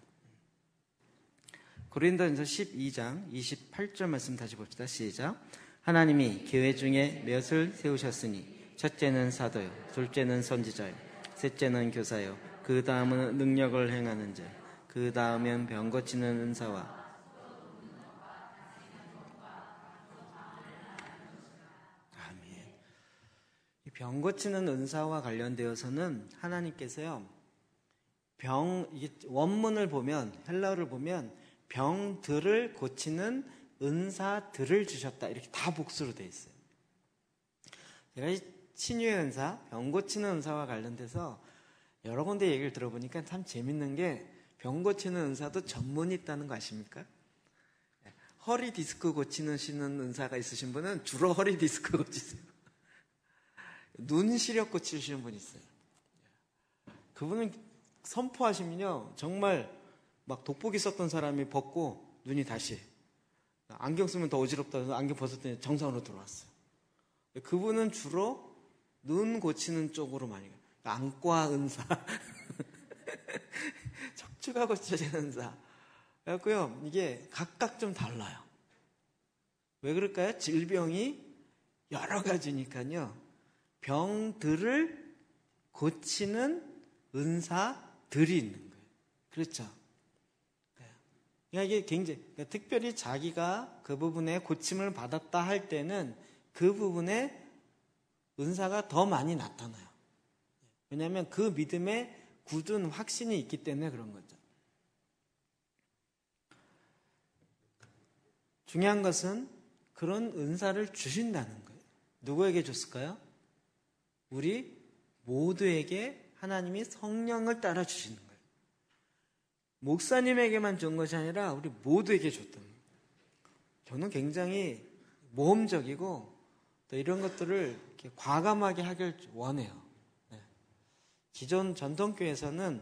고린도전서 십이 장 이십팔 절 말씀 다시 봅시다. 시작. 하나님이 교회 중에 몇을 세우셨으니 첫째는 사도요, 둘째는 선지자요, 셋째는 교사요, 그 다음은 능력을 행하는 자, 그 다음은 병 고치는 은사와 아멘. 이 병 고치는 은사와 관련되어서는 하나님께서요, 병, 이게 원문을 보면, 헬라어를 보면 병들을 고치는 은사들을 주셨다. 이렇게 다 복수로 되어 있어요. 제가 이 치유의 은사, 병 고치는 은사와 관련돼서 여러 군데 얘기를 들어보니까 참 재밌는 게, 병 고치는 은사도 전문이 있다는 거 아십니까? 허리 디스크 고치는 은사가 있으신 분은 주로 허리 디스크 고치세요. 눈 시력 고치시는 분이 있어요. 그분은 선포하시면요, 정말 막 돋보기 썼던 사람이 벗고 눈이 다시, 안경 쓰면 더 어지럽다 해서 안경 벗었더니 정상으로 들어왔어요. 그분은 주로 눈 고치는 쪽으로 많이 가요. 안과 은사, 척추가 고쳐지는 은사. 그래갖고요, 이게 각각 좀 달라요. 왜 그럴까요? 질병이 여러 가지니까요, 병들을 고치는 은사들이 있는 거예요. 그렇죠? 그러니까 이게 굉장히, 그러니까 특별히 자기가 그 부분에 고침을 받았다 할 때는 그 부분에 은사가 더 많이 나타나요. 왜냐하면 그 믿음에 굳은 확신이 있기 때문에 그런 거죠. 중요한 것은 그런 은사를 주신다는 거예요. 누구에게 줬을까요? 우리 모두에게 하나님이 성령을 따라 주시는 거예요. 목사님에게만 준 것이 아니라 우리 모두에게 줬던 거예요. 저는 굉장히 모험적이고 또 이런 것들을 이렇게 과감하게 하길 원해요. 네. 기존 전통교회에서는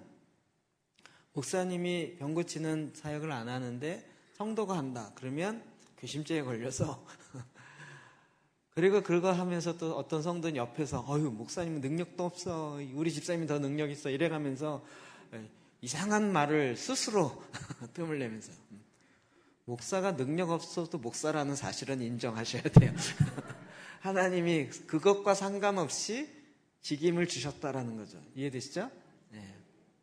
목사님이 병 고치는 사역을 안 하는데 성도가 한다. 그러면 괘씸죄에 걸려서 그리고 그거 하면서 또 어떤 성도는 옆에서 어휴 목사님은 능력도 없어. 우리 집사님이 더 능력 있어. 이래가면서 이상한 말을 스스로 틈을 내면서 목사가 능력 없어도 목사라는 사실은 인정하셔야 돼요. 하나님이 그것과 상관없이 직임을 주셨다라는 거죠. 이해되시죠? 네.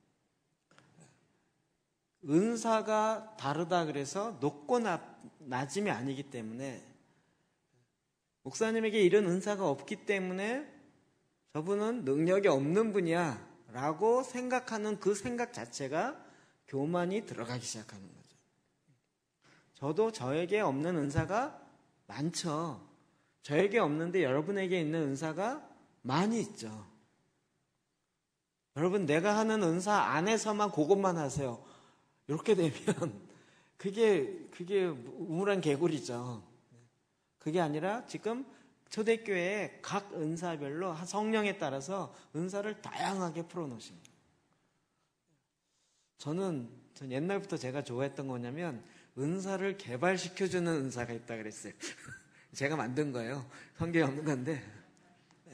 은사가 다르다 그래서 높고 낮, 낮음이 아니기 때문에 목사님에게 이런 은사가 없기 때문에 저분은 능력이 없는 분이야 라고 생각하는 그 생각 자체가 교만이 들어가기 시작하는 거죠. 저도 저에게 없는 은사가 많죠. 저에게 없는데 여러분에게 있는 은사가 많이 있죠. 여러분 내가 하는 은사 안에서만 그것만 하세요. 이렇게 되면 그게 그게 우물한 개구리죠. 그게 아니라 지금 초대교회의 각 은사별로 성령에 따라서 은사를 다양하게 풀어놓으신 거예요. 저는 전 옛날부터 제가 좋아했던 거냐면 은사를 개발시켜주는 은사가 있다 그랬어요. 제가 만든 거예요. 성경에 없는 건데. 네.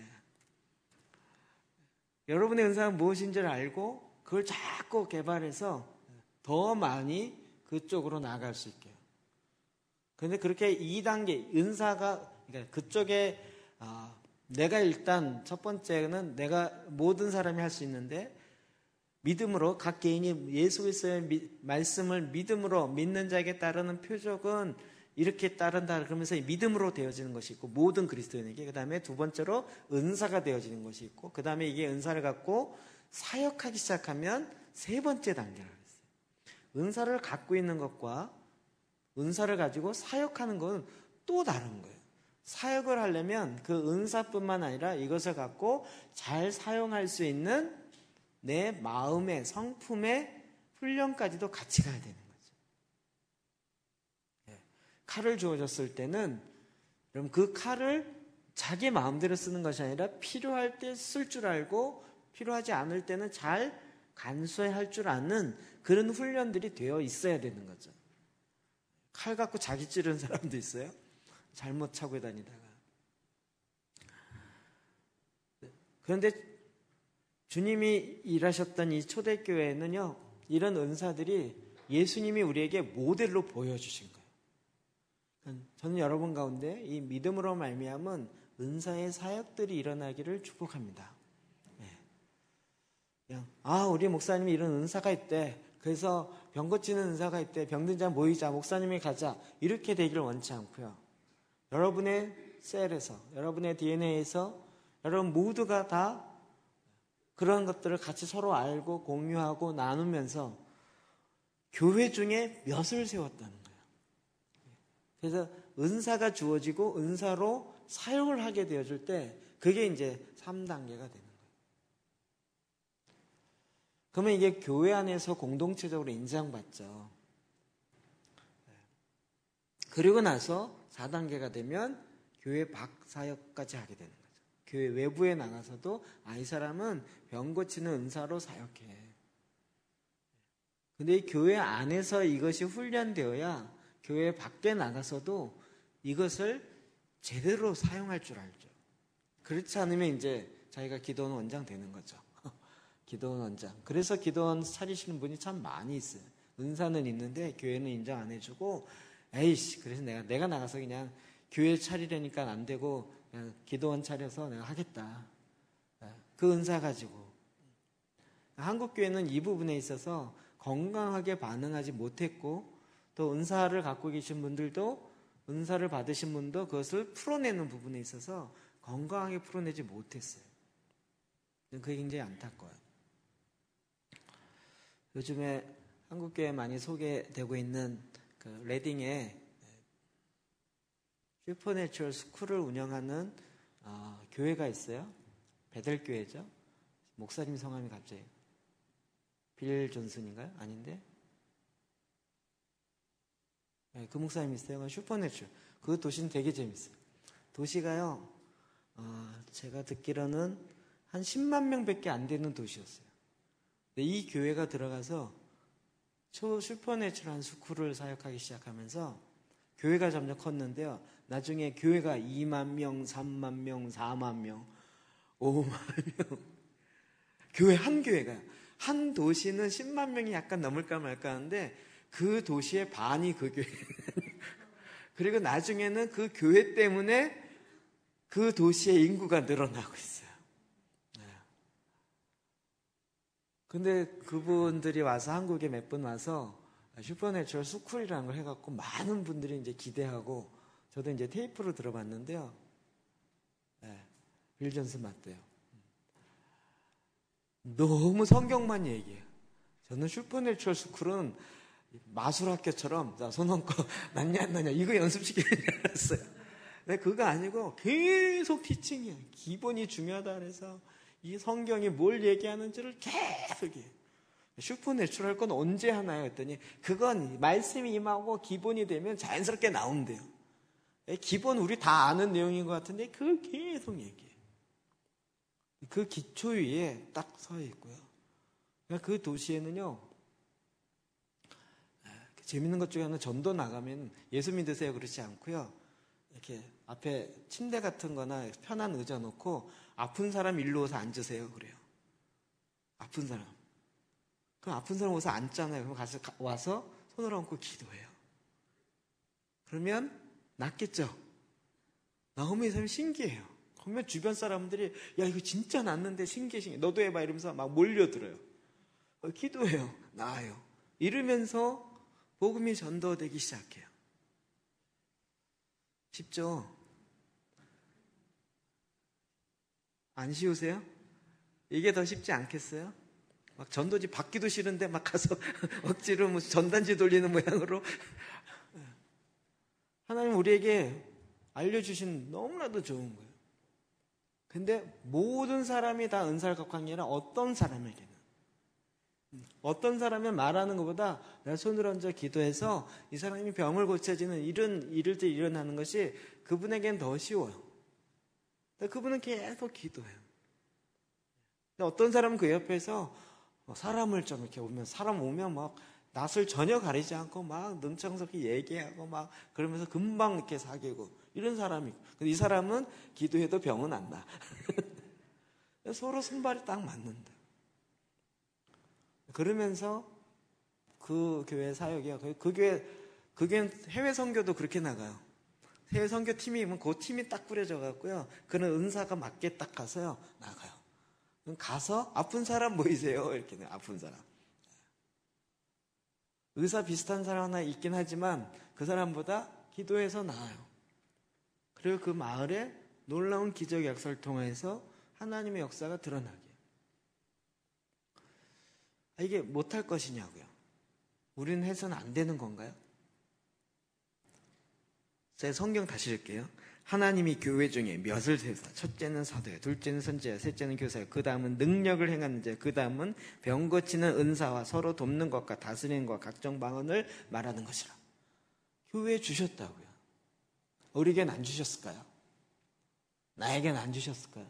여러분의 은사가 무엇인지를 알고 그걸 자꾸 개발해서 더 많이 그쪽으로 나아갈 수 있게. 그런데 그렇게 이 단계 은사가 그러니까 그쪽에 어, 내가 일단 첫 번째는 내가 모든 사람이 할 수 있는데 믿음으로 각 개인이 예수 그리스도의 미, 말씀을 믿음으로 믿는 자에게 따르는 표적은 이렇게 따른다 그러면서 믿음으로 되어지는 것이 있고 모든 그리스도인에게 그 다음에 두 번째로 은사가 되어지는 것이 있고 그 다음에 이게 은사를 갖고 사역하기 시작하면 세 번째 단계를 했어요. 은사를 갖고 있는 것과 은사를 가지고 사역하는 건 또 다른 거예요. 사역을 하려면 그 은사뿐만 아니라 이것을 갖고 잘 사용할 수 있는 내 마음의 성품의 훈련까지도 같이 가야 되는 거죠. 칼을 주어졌을 때는 그럼 그 칼을 자기 마음대로 쓰는 것이 아니라 필요할 때 쓸 줄 알고 필요하지 않을 때는 잘 간수할 줄 아는 그런 훈련들이 되어 있어야 되는 거죠. 칼 갖고 자기 찌르는 사람도 있어요. 잘못 차고 다니다가. 그런데 주님이 일하셨던 이 초대교회는요, 이런 은사들이 예수님이 우리에게 모델로 보여주신 거예요. 저는 여러분 가운데 이 믿음으로 말미암은 은사의 사역들이 일어나기를 축복합니다. 네. 그냥 아 우리 목사님이 이런 은사가 있대. 그래서 병 고치는 은사가 있대. 병든 자 모이자. 목사님이 가자. 이렇게 되기를 원치 않고요. 여러분의 셀에서, 여러분의 디엔에이에서 여러분 모두가 다 그런 것들을 같이 서로 알고 공유하고 나누면서 교회 중에 몇을 세웠다는 거예요. 그래서 은사가 주어지고 은사로 사용을 하게 되어줄 때 그게 이제 삼 단계가 되는 거예요. 그러면 이게 교회 안에서 공동체적으로 인정받죠. 그리고 나서 사 단계가 되면 교회 밖 사역까지 하게 되는 거죠. 교회 외부에 나가서도 아, 이 사람은 병 고치는 은사로 사역해. 근데 이 교회 안에서 이것이 훈련되어야 교회 밖에 나가서도 이것을 제대로 사용할 줄 알죠. 그렇지 않으면 이제 자기가 기도원 원장 되는 거죠. 기도원 원장. 그래서 기도원 차리시는 분이 참 많이 있어요. 은사는 있는데 교회는 인정 안 해주고 에이씨 그래서 내가 내가 나가서 그냥 교회 차리려니까 안 되고 그냥 기도원 차려서 내가 하겠다. 그 은사 가지고. 한국 교회는 이 부분에 있어서 건강하게 반응하지 못했고 또 은사를 갖고 계신 분들도 은사를 받으신 분도 그것을 풀어내는 부분에 있어서 건강하게 풀어내지 못했어요. 그게 굉장히 안타까워요. 요즘에 한국교회에 많이 소개되고 있는 그 레딩에 슈퍼내추럴 스쿨을 운영하는 어, 교회가 있어요. 베델교회죠. 목사님 성함이 갑자기 빌 존슨인가요? 아닌데? 네, 그 목사님이 있어요. 슈퍼내추럴. 그 도시는 되게 재밌어요. 도시가요, 어, 제가 듣기로는 한 십만 명밖에 안 되는 도시였어요. 근데 이 교회가 들어가서 초 슈퍼내추럴한 스쿨을 사역하기 시작하면서 교회가 점점 컸는데요. 나중에 교회가 이만 명, 삼만 명, 사만 명, 오만 명. 교회 한 교회가 한 도시는 십만 명이 약간 넘을까 말까 하는데 그 도시의 반이 그 교회. 그리고 나중에는 그 교회 때문에 그 도시의 인구가 늘어나고 있어요. 근데 그분들이 와서 한국에 몇 분 와서 슈퍼내추럴 스쿨이라는 걸 해갖고 많은 분들이 이제 기대하고 저도 이제 테이프로 들어봤는데요. 네, 빌 존슨 맞대요. 너무 성경만 얘기해요. 저는 슈퍼내추럴 스쿨은 마술학교처럼 자, 손 얹고 낫냐 안 낫냐 이거 연습시키는 줄 알았어요. 근데 그거 아니고 계속 티칭이에요. 기본이 중요하다 그래서 이 성경이 뭘 얘기하는지를 계속 해요. 슈퍼내추럴 건 언제 하나요? 했더니 그건 말씀이 임하고 기본이 되면 자연스럽게 나온대요. 기본 우리 다 아는 내용인 것 같은데 그걸 계속 얘기해요. 그 기초 위에 딱 서 있고요. 그 도시에는요, 재밌는 것 중에 하나는 전도 나가면 예수 믿으세요 그렇지 않고요. 이렇게 앞에 침대 같은 거나 편한 의자 놓고 아픈 사람 일로 와서 앉으세요 그래요. 아픈 사람. 그럼 아픈 사람 와서 앉잖아요. 그럼 가서 와서 손을 얹고 기도해요. 그러면 낫겠죠. 나오면 이 사람이 신기해요. 그러면 주변 사람들이 야 이거 진짜 낫는데 신기해 신기해. 너도 해봐 이러면서 막 몰려들어요. 어, 기도해요. 나아요. 이러면서 복음이 전도되기 시작해요. 쉽죠? 안 쉬우세요? 이게 더 쉽지 않겠어요? 막 전도지 받기도 싫은데 막 가서 억지로 뭐 전단지 돌리는 모양으로 하나님 우리에게 알려주신 너무나도 좋은 거예요. 근데 모든 사람이 다 은사를 갖고 한 게 아니라 어떤 사람에게는 어떤 사람은 말하는 것보다 내가 손을 얹어 기도해서 이 사람이 병을 고쳐지는 이런 일을 일어나는 것이 그분에겐 더 쉬워요. 그분은 계속 기도해요. 근데 어떤 사람은 그 옆에서 사람을 좀 이렇게 오면 사람 오면 막 낯을 전혀 가리지 않고 막 능청스럽게 얘기하고 막 그러면서 금방 이렇게 사귀고 이런 사람이 있고 근데 이 사람은 기도해도 병은 안 나. 서로 손발이 딱 맞는다. 그러면서 그 교회 사역이야. 그 교회 그 교회 해외 선교도 그렇게 나가요. 해외 선교 팀이면 그 팀이 딱 꾸려져 갖고요. 그런 은사가 맞게 딱 가서요 나가요. 가서 아픈 사람 보이세요? 이렇게 아픈 사람. 의사 비슷한 사람 하나 있긴 하지만 그 사람보다 기도해서 나아요. 그리고 그 마을에 놀라운 기적 역사를 통해서 하나님의 역사가 드러나게. 아, 이게 못할 것이냐고요. 우리는 해서는 안 되는 건가요? 제가 성경 다시 읽을게요. 하나님이 교회 중에 몇을 세우사 첫째는 사도요, 둘째는 선지자, 셋째는 교사요, 그 다음은 능력을 행하는 자, 그 다음은 병 고치는 은사와 서로 돕는 것과 다스리는 것 각종 방언을 말하는 것이라. 교회에 주셨다고요. 우리에겐 안 주셨을까요? 나에겐 안 주셨을까요?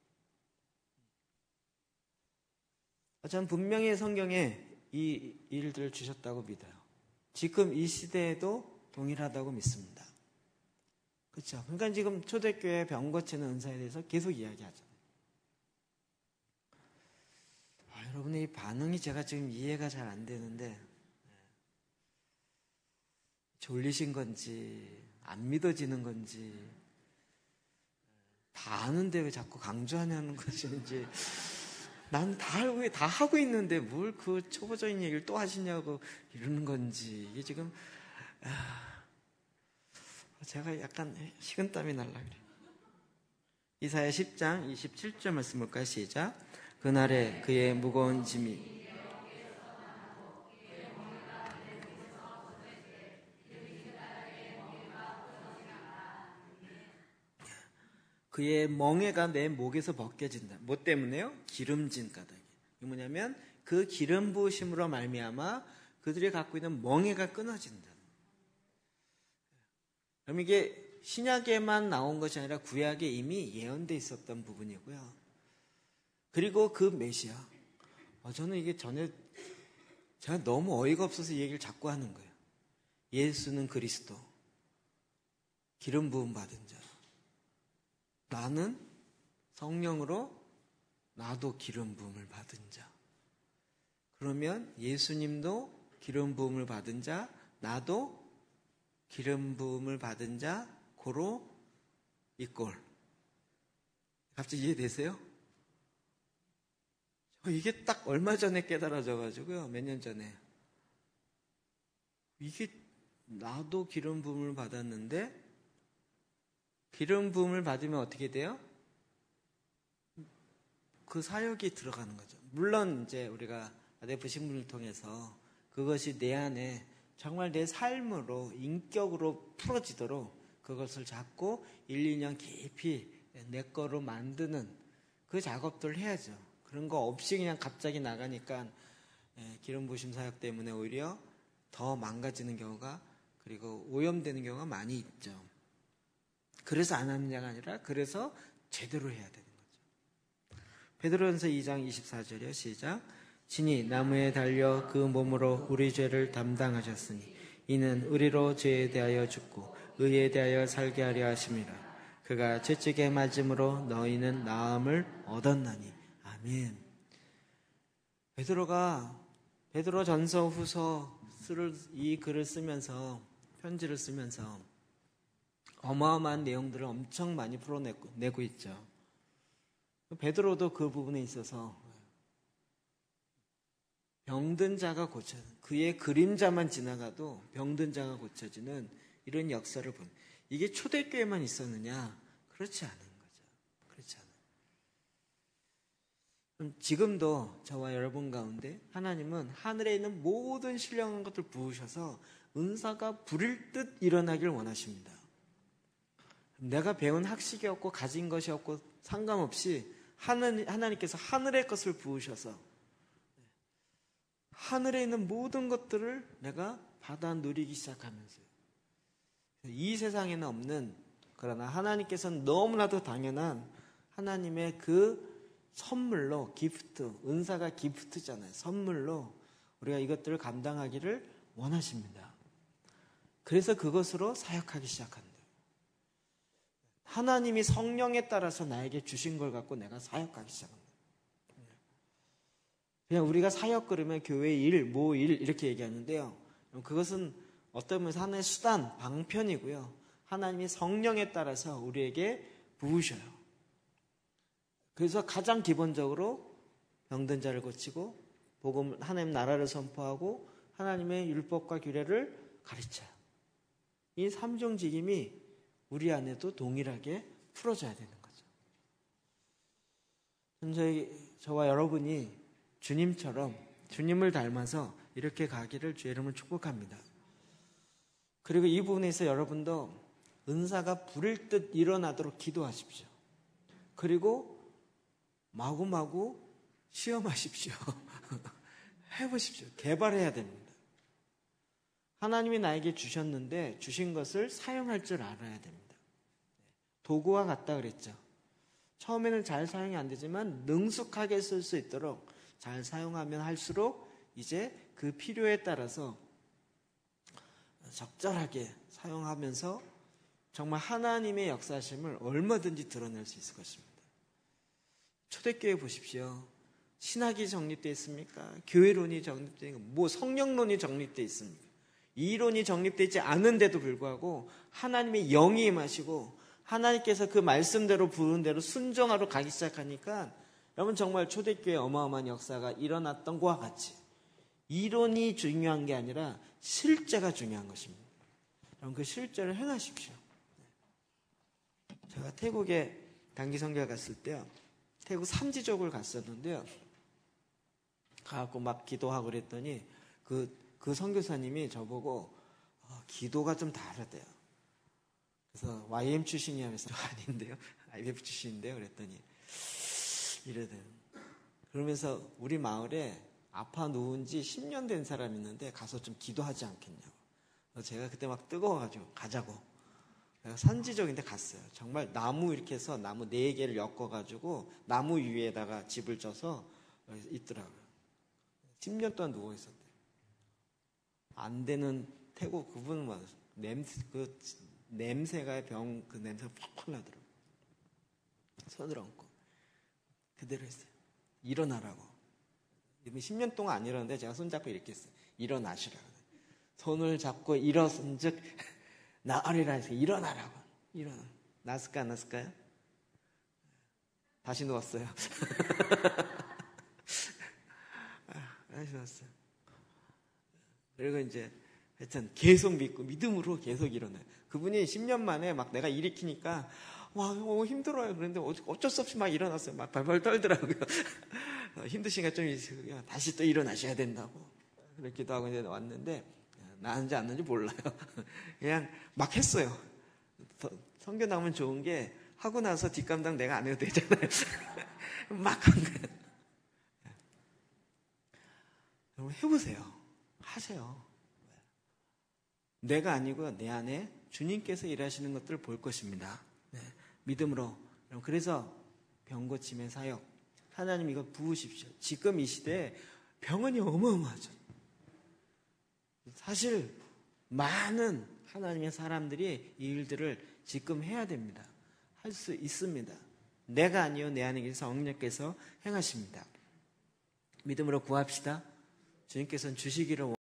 저는 분명히 성경에 이 일들을 주셨다고 믿어요. 지금 이 시대에도 동일하다고 믿습니다. 그렇죠. 그러니까 지금 초대교회 병 고치는 은사에 대해서 계속 이야기하잖아요. 아, 여러분의 이 반응이 제가 지금 이해가 잘 안 되는데 졸리신 건지 안 믿어지는 건지 다 아는데 왜 자꾸 강조하냐는 것인지 난 다 알고 다 하고 있는데 뭘 그 초보적인 얘기를 또 하시냐고 이러는 건지 이게 지금 아, 제가 약간 식은땀이 날라 그래요. 이사야 십 장 이십칠 절 말씀 볼까요? 시작. 그날에 그의 무거운 짐이 그의 멍에가 내 목에서 벗겨진다. 뭐 때문에요? 기름진 까닭이. 이게 뭐냐면 그 기름 부으심으로 말미암아 그들이 갖고 있는 멍에가 끊어진다. 그럼 이게 신약에만 나온 것이 아니라 구약에 이미 예언돼 있었던 부분이고요. 그리고 그 메시아. 어, 저는 이게 전에 제가 너무 어이가 없어서 이 얘기를 자꾸 하는 거예요. 예수는 그리스도, 기름 부음 받은 자. 나는 성령으로 나도 기름 부음을 받은 자. 그러면 예수님도 기름 부음을 받은 자, 나도 기름 부음을 받은 자, 고로 이꼴. 갑자기 이해되세요? 저 이게 딱 얼마 전에 깨달아져가지고요. 몇 년 전에. 이게 나도 기름 부음을 받았는데 기름 부음을 받으면 어떻게 돼요? 그 사역이 들어가는 거죠. 물론 이제 우리가 아데프 신문을 통해서 그것이 내 안에 정말 내 삶으로 인격으로 풀어지도록 그것을 잡고 일, 이 년 깊이 내 거로 만드는 그 작업들을 해야죠. 그런 거 없이 그냥 갑자기 나가니까 기름 부으심 사역 때문에 오히려 더 망가지는 경우가 그리고 오염되는 경우가 많이 있죠. 그래서 안 하는 자가 아니라 그래서 제대로 해야 되는 거죠. 베드로전서 이 장 이십사 절이요. 시작. 친히 나무에 달려 그 몸으로 우리 죄를 담당하셨으니 이는 우리로 죄에 대하여 죽고 의에 대하여 살게 하려 하심이라. 그가 채찍에 맞음으로 너희는 나음을 얻었나니. 아멘. 베드로가 베드로 전서 후서 이 글을 쓰면서 편지를 쓰면서 어마어마한 내용들을 엄청 많이 풀어내고 내고 있죠. 베드로도 그 부분에 있어서 병든 자가 고쳐, 그의 그림자만 지나가도 병든 자가 고쳐지는 이런 역사를 본. 이게 초대교회만 있었느냐? 그렇지 않은 거죠. 그렇지 않아요. 지금도 저와 여러분 가운데 하나님은 하늘에 있는 모든 신령한 것들 부으셔서 은사가 불일 듯 일어나길 원하십니다. 내가 배운 학식이 없고 가진 것이 없고 상관없이 하나님, 하나님께서 하늘의 것을 부으셔서 하늘에 있는 모든 것들을 내가 받아 누리기 시작하면서요. 이 세상에는 없는, 그러나 하나님께서는 너무나도 당연한 하나님의 그 선물로, 기프트, 은사가 기프트잖아요. 선물로 우리가 이것들을 감당하기를 원하십니다. 그래서 그것으로 사역하기 시작한다. 하나님이 성령에 따라서 나에게 주신 걸 갖고 내가 사역하기 시작합니다. 그냥 우리가 사역 그러면 교회 일, 모 일 이렇게 얘기하는데요. 그것은 어떤 면에서 하나의 수단, 방편이고요. 하나님이 성령에 따라서 우리에게 부으셔요. 그래서 가장 기본적으로 병든 자를 고치고 복음, 하나님 나라를 선포하고 하나님의 율법과 규례를 가르쳐요. 이 삼종직임이 우리 안에도 동일하게 풀어져야 되는 거죠. 저희, 저와 여러분이 주님처럼 주님을 닮아서 이렇게 가기를 주의 이름으로 축복합니다. 그리고 이 부분에서 여러분도 은사가 불일 듯 일어나도록 기도하십시오. 그리고 마구마구 시험하십시오. 해보십시오. 개발해야 됩니다. 하나님이 나에게 주셨는데 주신 것을 사용할 줄 알아야 됩니다. 도구와 같다 그랬죠. 처음에는 잘 사용이 안 되지만 능숙하게 쓸 수 있도록 잘 사용하면 할수록 이제 그 필요에 따라서 적절하게 사용하면서 정말 하나님의 역사심을 얼마든지 드러낼 수 있을 것입니다. 초대교회 보십시오. 신학이 정립되어 있습니까? 교회론이 정립되어 있습니까? 뭐 성령론이 정립되어 있습니까? 이론이 정립되지 않은데도 불구하고 하나님의 영이 임하시고 하나님께서 그 말씀대로 부른 대로 순종하러 가기 시작하니까 여러분 정말 초대교회에 어마어마한 역사가 일어났던 것과 같이 이론이 중요한 게 아니라 실제가 중요한 것입니다. 여러분 그 실제를 행하십시오. 제가 태국에 단기 선교를 갔을 때요. 태국 삼지족을 갔었는데요. 가갖고 막 기도하고 그랬더니 그, 그 선교사님이 저보고 어, 기도가 좀 다르대요. 그래서 와이엠 출신이야 그래서 아닌데요. 아이비에프 출신인데요. 그랬더니 이러대요. 그러면서 우리 마을에 아파 누운 지 십 년 된 사람이 있는데 가서 좀 기도하지 않겠냐고. 그래서 제가 그때 막 뜨거워가지고 가자고. 선지적인데 갔어요. 정말 나무 이렇게 해서 나무 네 개를 엮어가지고 나무 위에다가 집을 져서 있더라고요. 십 년 동안 누워 있었대요. 안 되는 태국 그분은 뭐 냄새 그 냄새가 병 그 냄새가 팍팍 나더라고요. 손을 얹고 그대로 했어요. 일어나라고. 십 년 동안 안 일어났는데 제가 손 잡고 이렇게 했어요. 일어나시라고. 손을 잡고 일어선즉 나으리라 해서 일어나라고. 일어나. 났을까 안 났을까요? 다시 누웠어요. 다시 누웠어요. 그리고 이제 하여튼 계속 믿고 믿음으로 계속 일어나요. 그분이 십 년 만에 막 내가 일으키니까 와 어, 힘들어요. 그런데 어쩔 수 없이 막 일어났어요. 막 발발 떨더라고요. 힘드시니까 좀 있으면 다시 또 일어나셔야 된다고 그렇기도 하고 이제 왔는데 나은지 안 나은지 몰라요. 그냥 막 했어요. 성경 나오면 좋은 게 하고 나서 뒷감당 내가 안 해도 되잖아요. 막 한 거예요. 여러분 해보세요. 하세요. 내가 아니고 내 안에 주님께서 일하시는 것들을 볼 것입니다. 네, 믿음으로. 그래서 병 고침의 사역 하나님 이거 부으십시오. 지금 이 시대에 병원이 어마어마하죠. 사실 많은 하나님의 사람들이 이 일들을 지금 해야 됩니다. 할 수 있습니다. 내가 아니요 내 안에 계신 성령께서 행하십니다. 믿음으로 구합시다. 주님께서는 주시기를